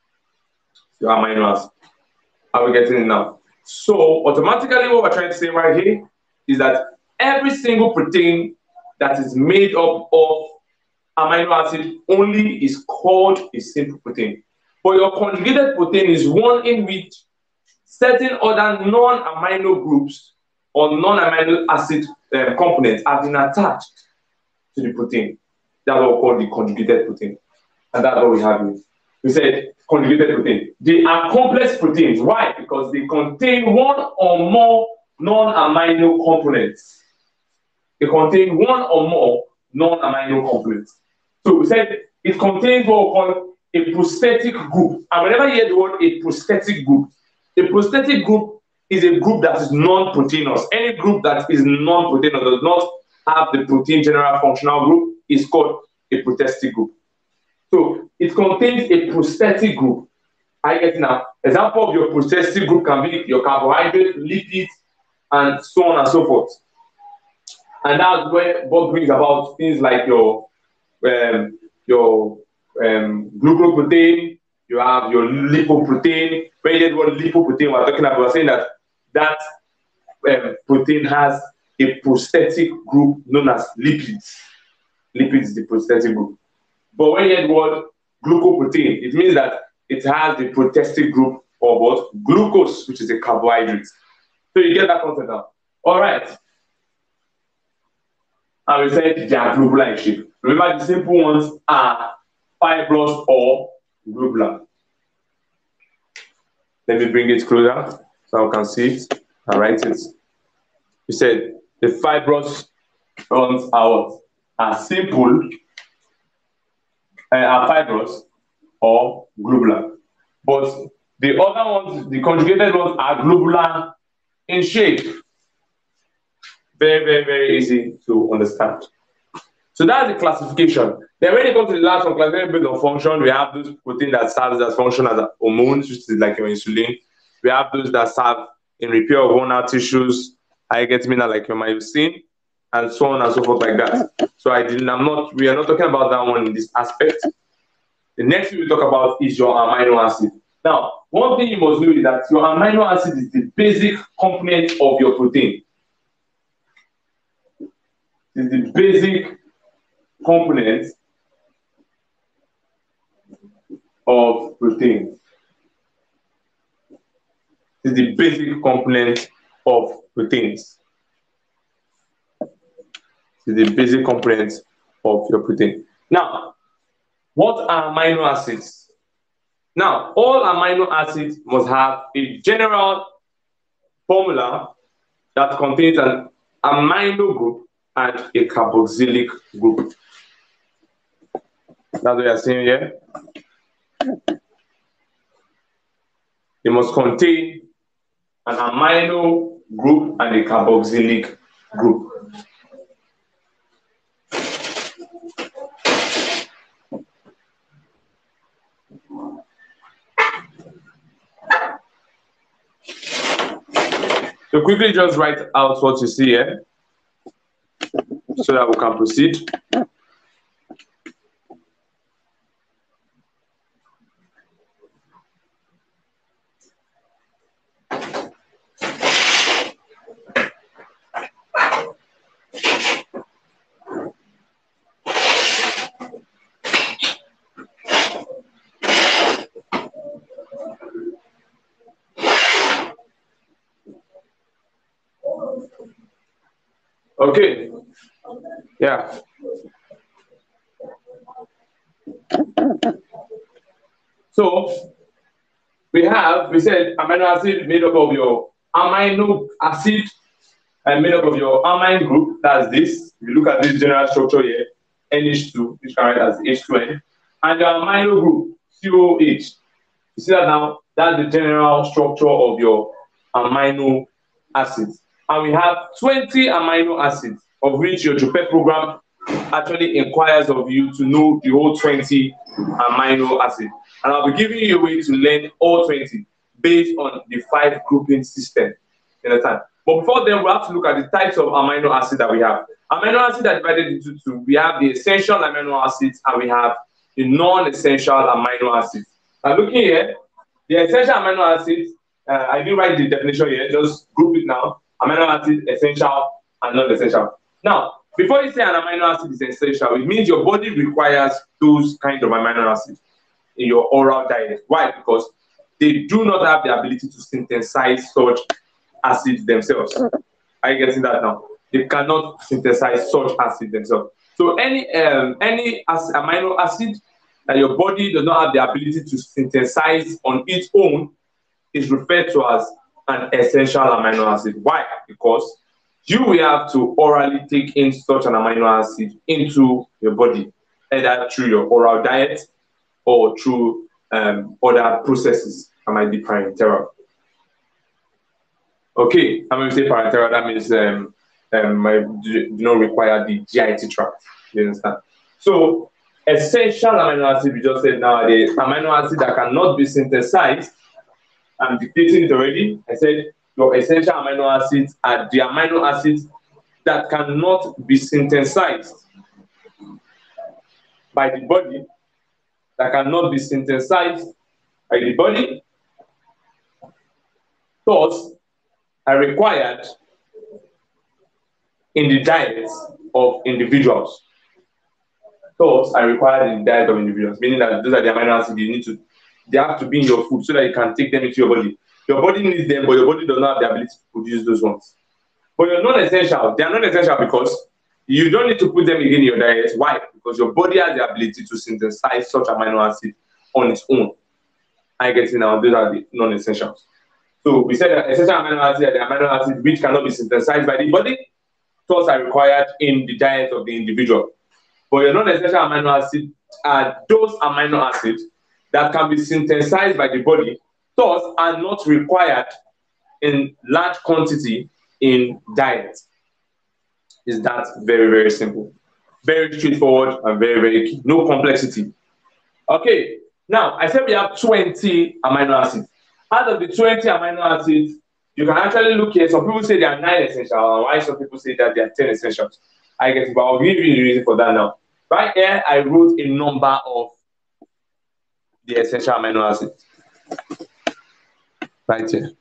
Your amino acid. Are we getting it now? So automatically what we're trying to say right here is that every single protein that is made up of amino acid only is called a simple protein. But your conjugated protein is one in which certain other non-amino groups or non-amino acid uh, components have been attached to the protein. That's what we call the conjugated protein. And that's what we have here. We said conjugated protein. They are complex proteins. Why? Because they contain one or more non-amino components. They contain one or more non-amino components. So we said it contains what we call a prosthetic group. And whenever you hear the word a prosthetic group, a prosthetic group is a group that is non-proteinous. Any group that is non-proteinous does not have the protein general functional group is called a prosthetic group. So it contains a prosthetic group. I get now. Example of your prosthetic group can be your carbohydrate, lipids, and so on and so forth. And that's where what brings about things like your um, your um, glucoprotein, you have your lipoprotein. When you get what lipoprotein we're talking about, we're saying that that um, protein has a prosthetic group known as lipids. Lipids is the prosthetic group. But when you get what glucoprotein, it means that it has the prosthetic group of what? Glucose, which is a carbohydrate. So you get that concept now. All right. And we said they are globular in shape. Remember, the simple ones are fibrous or globular. Let me bring it closer so I can see it and write it. We said the fibrous ones are what? Are simple, uh, are fibrous or globular. But the other ones, the conjugated ones, are globular in shape. Very, very, very easy to understand. So that's the classification. Then when it comes to the last one, classification based on function, we have those proteins that serve as function as hormones, which is like your insulin. We have those that serve in repair of hormonal tissues. I get me now, like your myosin, and so on and so forth like that. So I didn't. I'm not. We are not talking about that one in this aspect. The next thing we talk about is your amino acid. Now, one thing you must know is that your amino acid is the basic component of your protein. Is the basic component of protein. Is the basic component of proteins. Is the basic component of your protein. Now, what are amino acids? Now, all amino acids must have a general formula that contains an amino group and a carboxylic group. That's what you're seeing here. It must contain an amino group and a carboxylic group. So quickly just write out what you see here so that we can proceed. Okay. Yeah. So we have, we said amino acid made up of your amino acid and made up of your amine group. That's this. If you look at this general structure here, N H two, which can write as H two N, and your amino group, C O H. You see that now? That's the general structure of your amino acids. And we have twenty amino acids, of which your J P E program actually inquires of you to know the whole twenty amino acids. And I'll be giving you a way to learn all twenty based on the five grouping system. You understand? But before then, we have to look at the types of amino acids that we have. Amino acids are divided into two. We have the essential amino acids and we have the non-essential amino acids. Now looking here, the essential amino acids, uh, I didn't write the definition here, just group it now. Amino acid, essential and non-essential. Now, before you say an amino acid is essential, it means your body requires those kind of amino acids in your oral diet. Why? Because they do not have the ability to synthesize such acids themselves. Are you getting that now? They cannot synthesize such acids themselves. So any um, any acid, amino acid that your body does not have the ability to synthesize on its own is referred to as an essential amino acid. Why? Because you will have to orally take in such an amino acid into your body, either through your oral diet or through um, other processes that might be parenteral. Okay, I'm going to say parenteral, that means um, um, do, do not require the G I T tract. You understand? So essential amino acid, we just said nowadays, amino acid that cannot be synthesized. I'm dictating it already. I said your essential amino acids are the amino acids that cannot be synthesized by the body, that cannot be synthesized by the body, thus are required in the diets of individuals. Thus are required in the diet of individuals, meaning that those are the amino acids you need to, they have to be in your food so that you can take them into your body. Your body needs them, but your body does not have the ability to produce those ones. But you're non-essential. They are non-essential because you don't need to put them again in your diet. Why? Because your body has the ability to synthesize such amino acid on its own. I get it now. Those are the non-essentials. So we said that essential amino acids are the amino acids which cannot be synthesized by the body, thus are required in the diet of the individual. But your non-essential amino acids are those amino acids that can be synthesized by the body, thus are not required in large quantity in diet. Is that very, very simple? Very straightforward and very, very key. No complexity. Okay, now I said we have twenty amino acids. Out of the twenty amino acids, you can actually look here. Some people say there are nine essentials, and why some people say that there are ten essentials. I get it, but I'll give you the reason for that now. Right here, I wrote a number of the essential amino acids. Right here.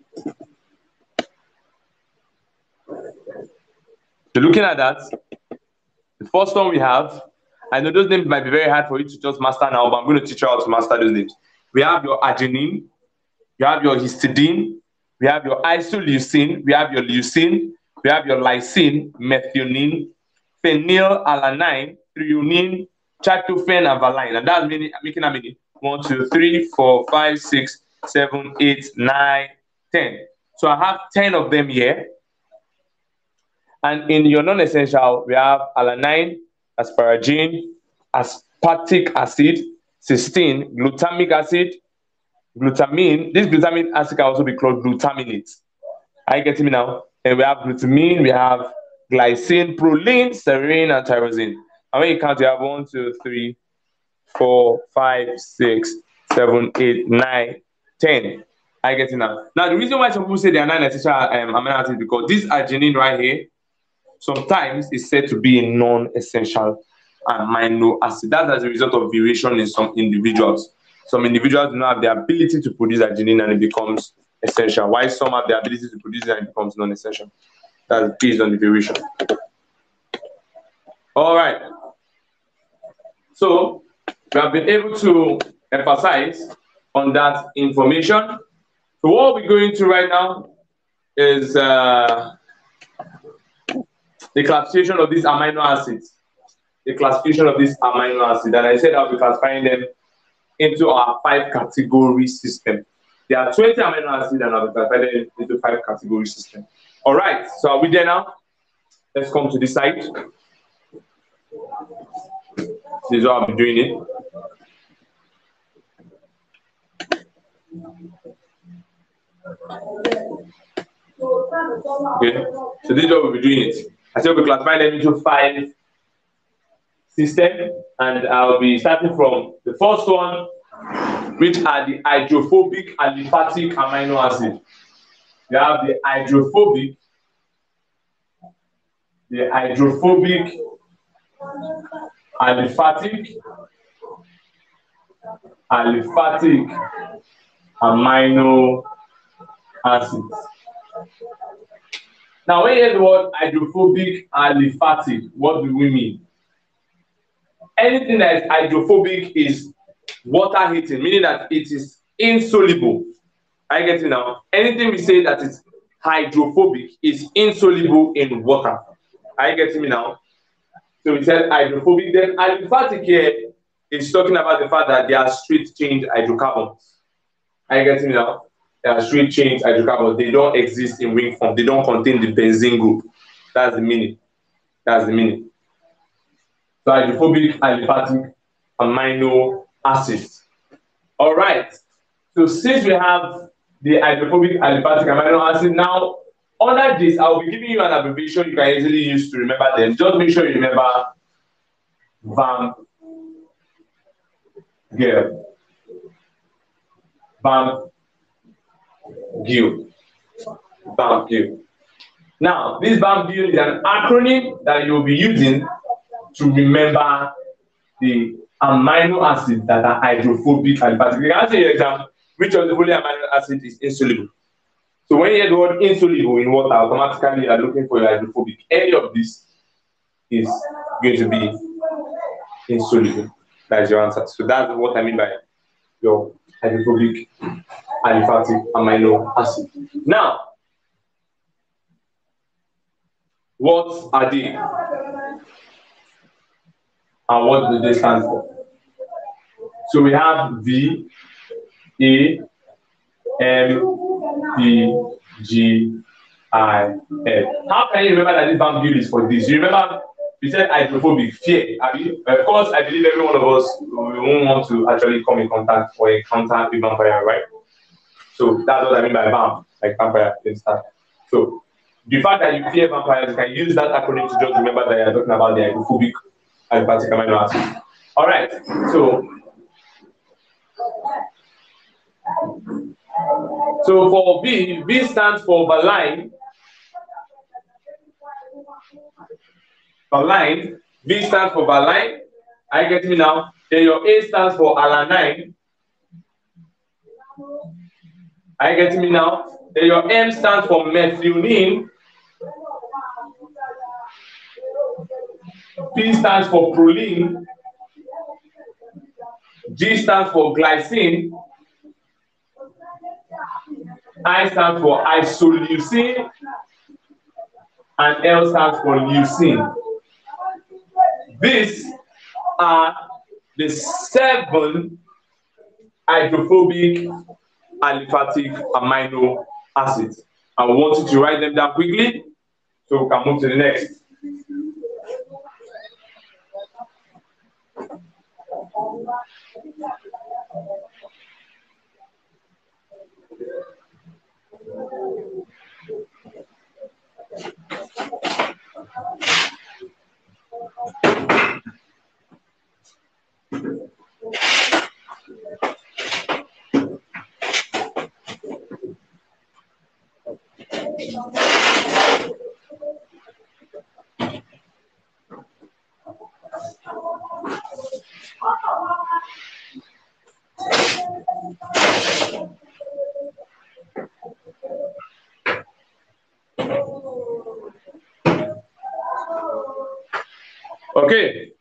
So looking at that, the first one we have, I know those names might be very hard for you to just master now, but I'm going to teach you how to master those names. We have your arginine, you have your histidine, we have your isoleucine, we have your leucine, we have your lysine, methionine, phenylalanine, threonine, tryptophan, and valine. And that's meaning, making a meaning one, two, three, four, five, six, seven, eight, nine, ten. So I have ten of them here. And in your non-essential, we have alanine, asparagine, aspartic acid, cysteine, glutamic acid, glutamine. This glutamic acid can also be called glutaminate. Are you getting me now? And we have glutamine, we have glycine, proline, serine, and tyrosine. And when you count, you have one, two, three, four, five, six, seven, eight, nine, ten. Are you getting now? Now, the reason why some people say they are non-essential um, amino acids is because this arginine right here sometimes is said to be a non-essential amino acid. That's as a result of variation in some individuals. Some individuals do not have the ability to produce arginine and it becomes essential, while some have the ability to produce it and it becomes non-essential. That's based on the variation. All right. So we have been able to emphasize on that information. So what we're going to right now is uh, the classification of these amino acids. The classification of these amino acids. And I said I'll be classifying them into our five category system. There are twenty amino acids and I'll be classifying them into five category system. All right, so are we there now? Let's come to this side. This is how I'm doing it. Okay, so this is how we'll be doing it. I said we'll classify them into five systems, and I'll be starting from the first one, which are the hydrophobic aliphatic amino acids. We have the hydrophobic, the hydrophobic aliphatic, aliphatic amino acids. Now, when you hear the word hydrophobic aliphatic, what do we mean? Anything that is hydrophobic is water hating, meaning that it is insoluble. I get it now. Anything we say that is hydrophobic is insoluble in water. Are you getting me now? So we said hydrophobic. Then aliphatic here is talking about the fact that they are straight chain hydrocarbons. Are you getting me now? They are straight chain hydrocarbons. They don't exist in ring form. They don't contain the benzene group. That's the meaning. That's the meaning. So hydrophobic aliphatic amino acids. All right. So since we have the hydrophobic aliphatic amino acid, now Under this, I will be giving you an abbreviation you can easily use to remember them. Just make sure you remember Van Geel. Van Geel. Van Geel. Now, this Van Geel is an acronym that you will be using to remember the amino acids that are hydrophobic and aliphatic. You can answer your exam, which of the following amino acid is insoluble? So when you hear the word insoluble in water, automatically you are looking for your hydrophobic. Any of this is going to be insoluble. That is your answer. So that's what I mean by your hydrophobic aliphatic amino acid. Now, what are they? And what do they stand for? So we have V, A, M, P, G, I, F. How can you remember that this Van Geel is for this? You remember we said hydrophobic, fear. I mean, of course, I believe every one of us we won't want to actually come in contact or encounter a vampire, right? So that's what I mean by vamp, like vampire instance. So the fact that you fear vampires, you can use that acronym to just remember that you're talking about the hydrophobic aliphatic amino acid. All right. So, so for V, V stands for valine. Valine. V stands for valine. Are you getting me now? Then your A stands for alanine. Are you getting me now? Then your M stands for methionine. P stands for proline. G stands for glycine. I stands for isoleucine. And L stands for leucine. These are the seven hydrophobic aliphatic amino acids. I want you to write them down quickly so we can move to the next. Okay.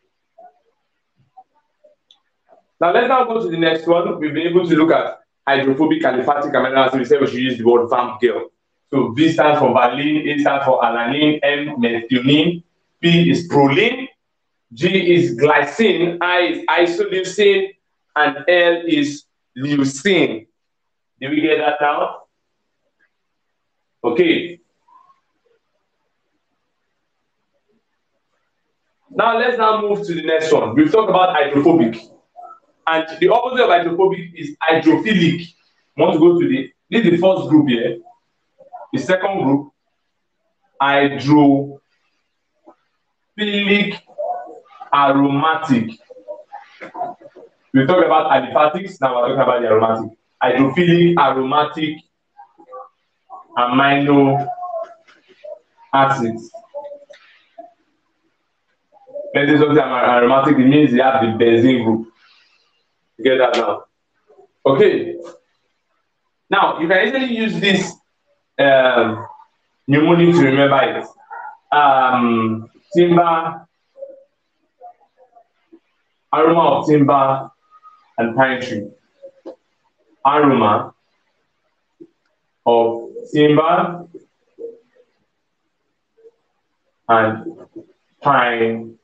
Now let's now go to the next one. We've been able to look at hydrophobic aliphatic amino acids. We said we should use the word Van Geel. So V stands for valine, A stands for alanine, M methionine, P is proline, G is glycine, I is isoleucine, and L is leucine. Did we get that now? Okay. Now let's now move to the next one. We've talked about hydrophobic. And the opposite of hydrophobic is hydrophilic. I want to go to the, this is the first group here. The second group, hydrophilic aromatic. We talked about aliphatics, now we're talking about the aromatic. Hydrophilic aromatic amino acids. When this is something aromatic, it means they have the benzene group. You get that now? Okay. Now, you can easily use this um, mnemonic to remember it. Um, timber, aroma of timber and pine tree. Aroma of timber and pine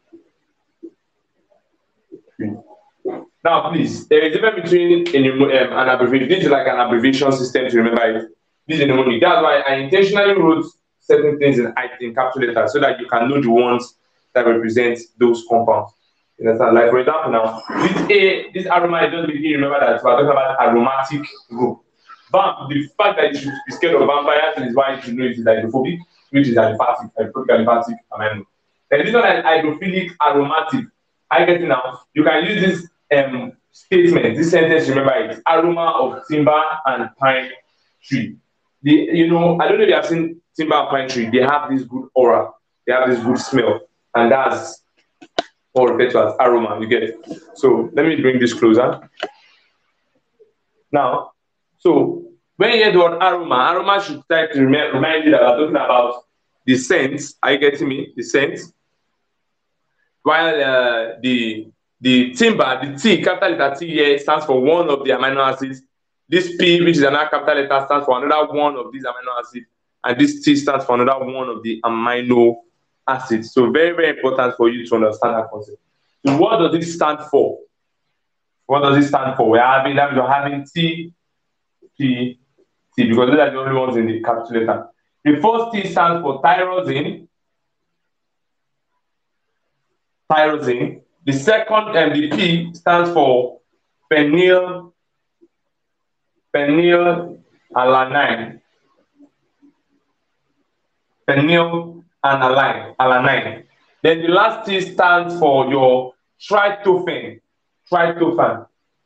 tree. Now, please, there is a difference between a, um, an abbreviation. This is like an abbreviation system to remember it. This is a mnemonic. That's why I intentionally wrote certain things in, in capital letters so that you can know the ones that represent those compounds. You understand? Like, for example, now, this A, this aroma is just making you remember that we're talking about aromatic group. Vamp, the fact that you should be scared of vampires is why you should know it is hydrophobic, which is aliphatic, hydrophobic aliphatic amino. Then this one is hydrophilic aromatic. I get it now. You can use this um, statement, this sentence, remember it. Aroma of timber and pine tree. The, you know, I don't know if you have seen timber and pine tree. They have this good aura. They have this good smell. And that's all referred to as aroma. You get it? So let me bring this closer. Now, so when you hear the word aroma, aroma should try to remind, remind you that we're talking about the scent. Are you getting me? The scent. While uh, the the timber, the T, capital letter T here stands for one of the amino acids. This P, which is another capital letter, stands for another one of these amino acids. And this T stands for another one of the amino acids. So very, very important for you to understand that concept. So what does it stand for? What does it stand for? We're having that we're having T, P, T, because those are the only ones in the capital letter. The first T stands for tyrosine. Tyrosine. The second and the P stands for phenyl, phenylalanine. Phenyl and alanine, alanine. Then the last T stands for your tryptophan. Tryptophan.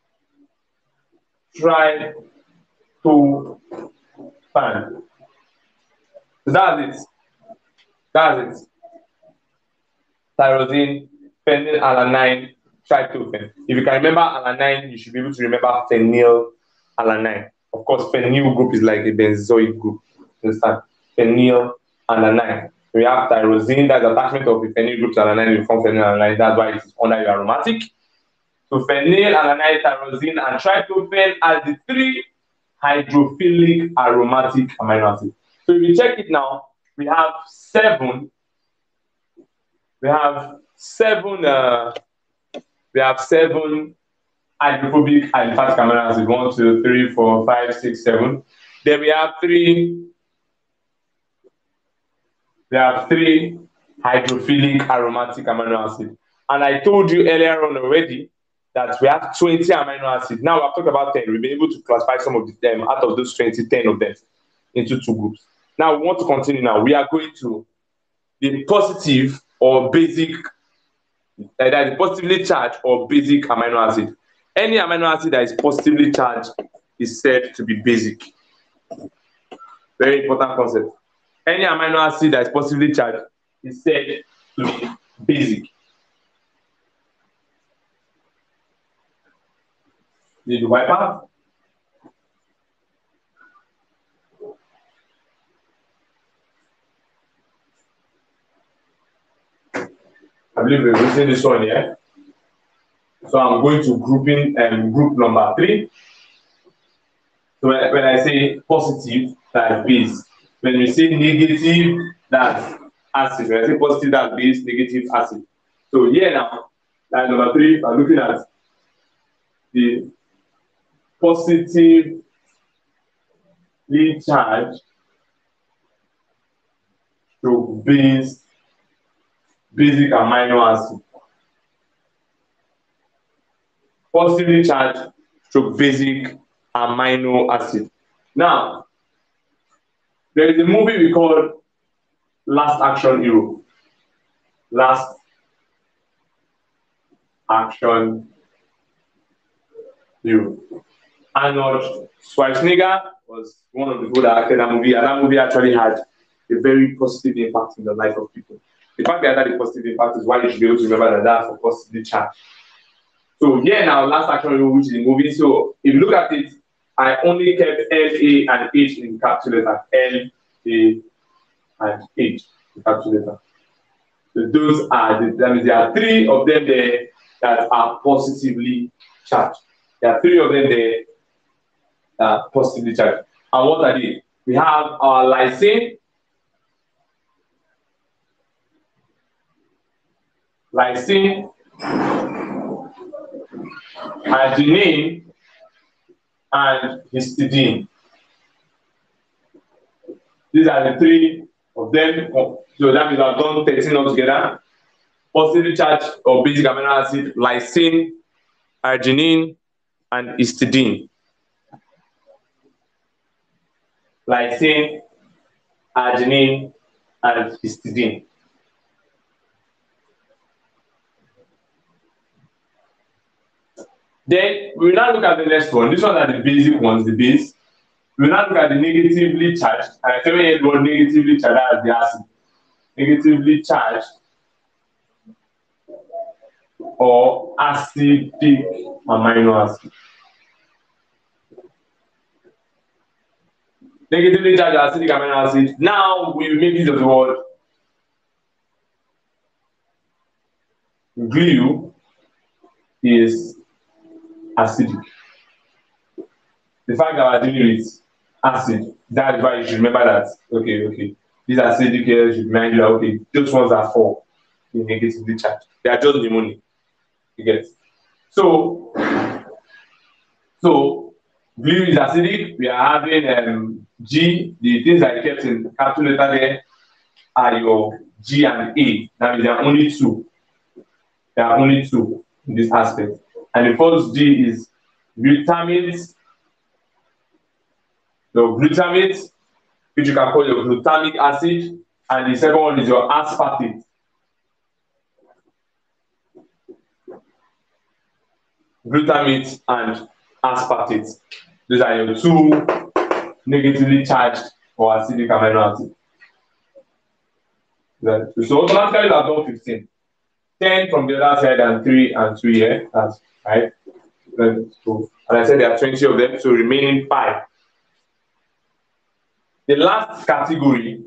Tryptophan. That's it. That's it. Tyrosine, phenylalanine, tryptophan. If you can remember alanine, you should be able to remember phenylalanine. Of course, phenyl group is like a benzoic group. Understand? Phenylalanine. We have tyrosine, that's attachment of the phenyl group to alanine, we form phenylalanine. That's why it is under your aromatic. So phenylalanine, tyrosine, and tryptophan are the three hydrophilic aromatic amino acids. So if you check it now, we have seven. We have seven. Uh, we have seven hydrophobic aliphatic amino acids. One, two, three, four, five, six, seven. Then we have three. We have three hydrophilic aromatic amino acids. And I told you earlier on already that we have twenty amino acids. Now I've talked about ten. We've been able to classify some of them out of those twenty, ten of them into two groups. Now we want to continue now. We are going to the positive or basic, uh, that is positively charged or basic amino acid. Any amino acid that is positively charged is said to be basic. Very important concept. Any amino acid that is positively charged is said to be basic. Did you wipe out? I believe we're using this one here. So I'm going to grouping um, group number three. So when, when I say positive, that's base. When we say negative, that's acid. When I say positive, that's base, negative, acid. So here now, that's number three, I'm looking at the positively charged to base, basic amino acid. Positively charged to basic amino acid. Now, there is a movie we call Last Action Hero. Last Action Hero. Arnold Schwarzenegger was one of the people that acted that movie, and that movie actually had a very positive impact in the life of people. The fact that that had a positive impact is why you should be able to remember that that's a positive charge. So here now, Last Action Hero, which is a movie. So if you look at it, I only kept L, A, and H in capital letter. L, A, and H in capital letter. So those are the, that means there are three of them there that are positively charged. There are three of them there that are positively charged. And what are they? We have our lysine, lysine, arginine, and histidine. These are the three of them. So that means I've done thirteen altogether. Positively charged or basic amino acid, lysine, arginine, and histidine. lysine, arginine, and histidine. Then we will now look at the next one. This one are the basic ones, the base. We will now look at the negatively charged. And I tell you the word negatively charged as the acid. Negatively charged or acidic amino acid. Negatively charged acidic amino acid. Now we will make use of the word glue is acidic. The fact that we're dealing with acid, that's why you should remember that, okay, okay, these acidic here should remind you that, okay, those ones are for the negatively charged. They are just pneumonia. You get? So, so glue is acidic. We are having um, G, the things that I kept in the capital letter there are your G and A. That means there are only two. There are only two in this aspect. And the first G is glutamate. Your glutamate, which you can call your glutamic acid, and the second one is your aspartate. Glutamate and aspartate. Those are your two negatively charged or acidic amino acids. So automatically that's done fifteen. ten from the other side and three and two here. That's right. So, and I said there are twenty of them, so remaining five. The last category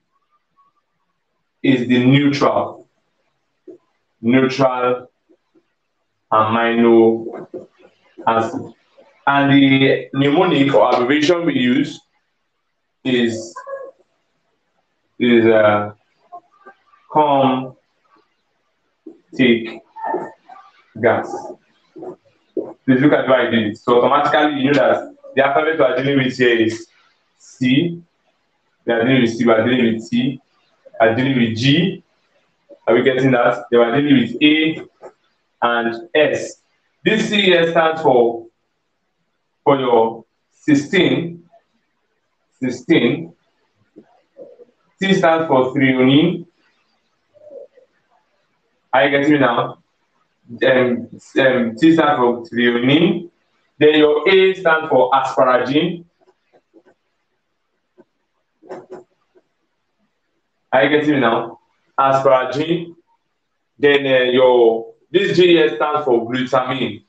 is the neutral. Neutral amino acid. And the mnemonic or abbreviation we use is, is uh, come, take, gas. Please look at why I did it. So automatically you know that the alphabet we are dealing with here is C. We are dealing with C, we are dealing with T, we are dealing with G. Are we getting that? They are dealing with A and S. This C here stands for for your cysteine. Cysteine. T stands for threonine. Are you getting me now? Um, um, T stands for threonine. Then your A stands for asparagine. Are you getting me now? Asparagine. Then uh, your this G here stands for glutamine.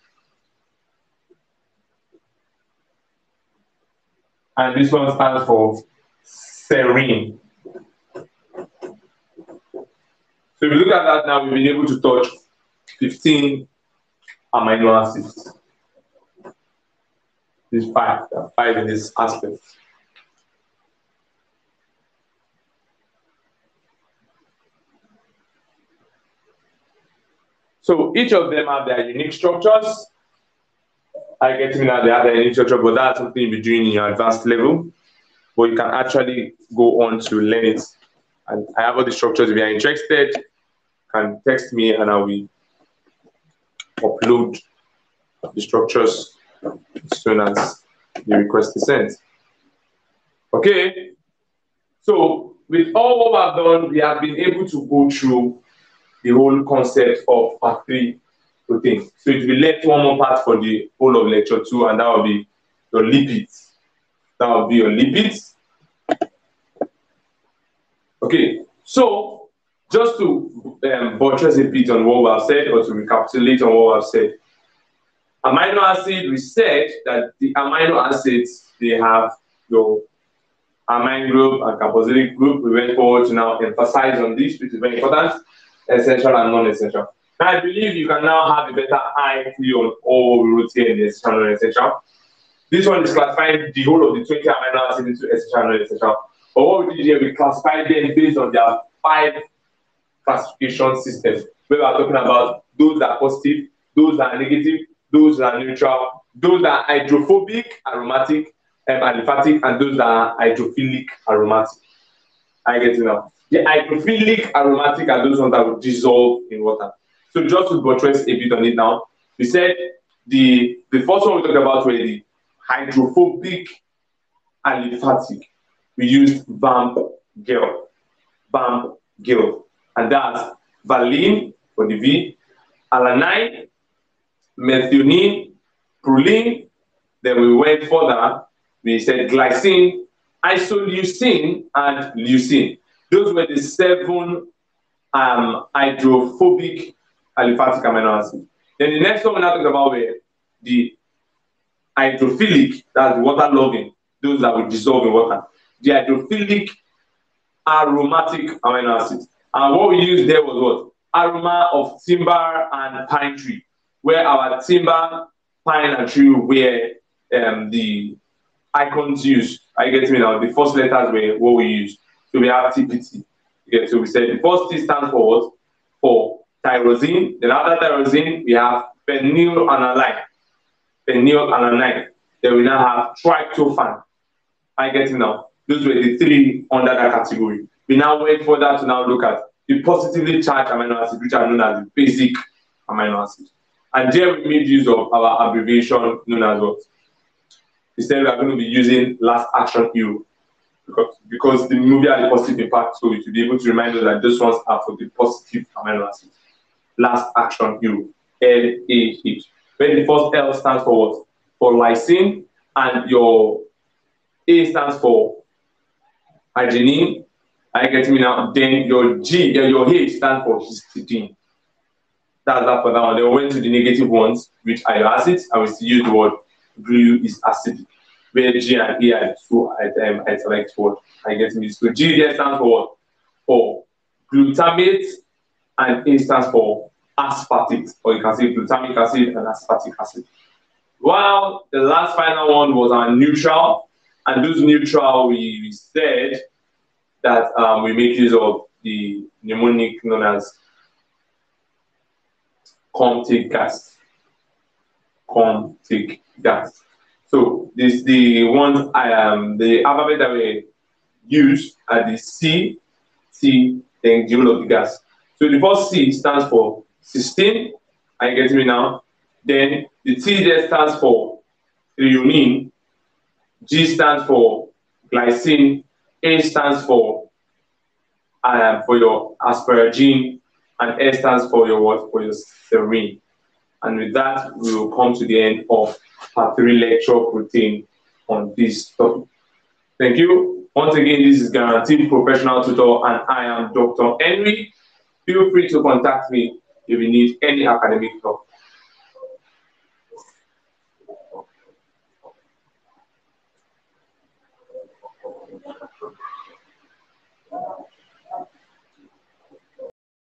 And this one stands for serine. So if you look at that now, we've been able to touch fifteen amino acids. There's five, there are five in this aspect. So each of them have their unique structures. I get to know they have their unique structure, but that's something you'll be doing in your advanced level. But you can actually go on to learn it. And I have all the structures. If you are interested, you can text me and I will upload the structures as soon as the request is sent. Okay. So with all what we've done, we have been able to go through the whole concept of part three protein. So it will be left one more part for the whole of lecture two, and that will be your lipids. That will be your lipids. Okay, so just to um, buttress a bit on what we have said, or to recapitulate on what we have said. Amino acid, we said that the amino acids, they have your amine group and carboxylic group. We went forward to now emphasize on this, which is very important. Essential and non-essential. Now, I believe you can now have a better eye on all we wrote here in the essential and non-essential. This one is classifying the whole of the twenty amino acids into essential and non-essential. But what we did here, we classified them based on their five classification systems. We are talking about those that are positive, those that are negative, those that are neutral, those that are hydrophobic, aromatic, um, aliphatic, and those that are hydrophilic, aromatic. I get it now. The hydrophilic aromatic are those ones that will dissolve in water. So just to buttress a bit on it now, we said the, the first one we talked about were the hydrophobic aliphatic. we used Vamp Gel. Vamp Gel. And that's valine for the V, alanine, methionine, proline. Then we went further. We said glycine, isoleucine, and leucine. Those were the seven um, hydrophobic aliphatic amino acids. Then the next one we now talked about were the hydrophilic, that's the water loving, those that will dissolve in water. The hydrophilic aromatic amino acids. And what we used there was what? Aroma of timber and pine tree, where our timber, pine, and tree were um, the icons used. I get me now. The first letters were what we used. So we have T P T. Okay, so we said the first T stands for what? For tyrosine. Then after tyrosine, we have phenylalanine. Phenylalanine. Then we now have tryptophan. I get it now. Those were the three under that category. We now wait for that to now look at the positively charged amino acids, which are known as the basic amino acids. And there we made use of our abbreviation known as what? Instead, we are going to be using last action U because, because the movie had a positive impact, so we should be able to remind us that those ones are for the positive amino acids. Last action U, L A H. Where the first L stands for what? For lysine, and your A stands for arginine. Are you getting me now? Then your G, your H stands for histidine. That's that for that one. Then we went to the negative ones, which are your acids, and we still use the word glue is acidic. Where G and A are two um, isolate word. Are you getting me? So G there stands for what? For glutamate, and A stands for aspartate, or you can say glutamic acid and aspartic acid. While the last final one was our neutral, and those neutral we said that um, we make use of the mnemonic known as come take gas. Come take gas. So this the ones I um the alphabet that we use are the C, T, then the whole of the gas. So the first C stands for cysteine. Are you getting me now? Then the T there stands for threonine. G stands for glycine. A stands for um, for your asparagine, and S stands for your what? For your serine. And with that, we will come to the end of part three lecture protein on this topic. Thank you. Once again, this is Guaranteed Professional Tutor, and I am Doctor Henry. Feel free to contact me if you need any academic help.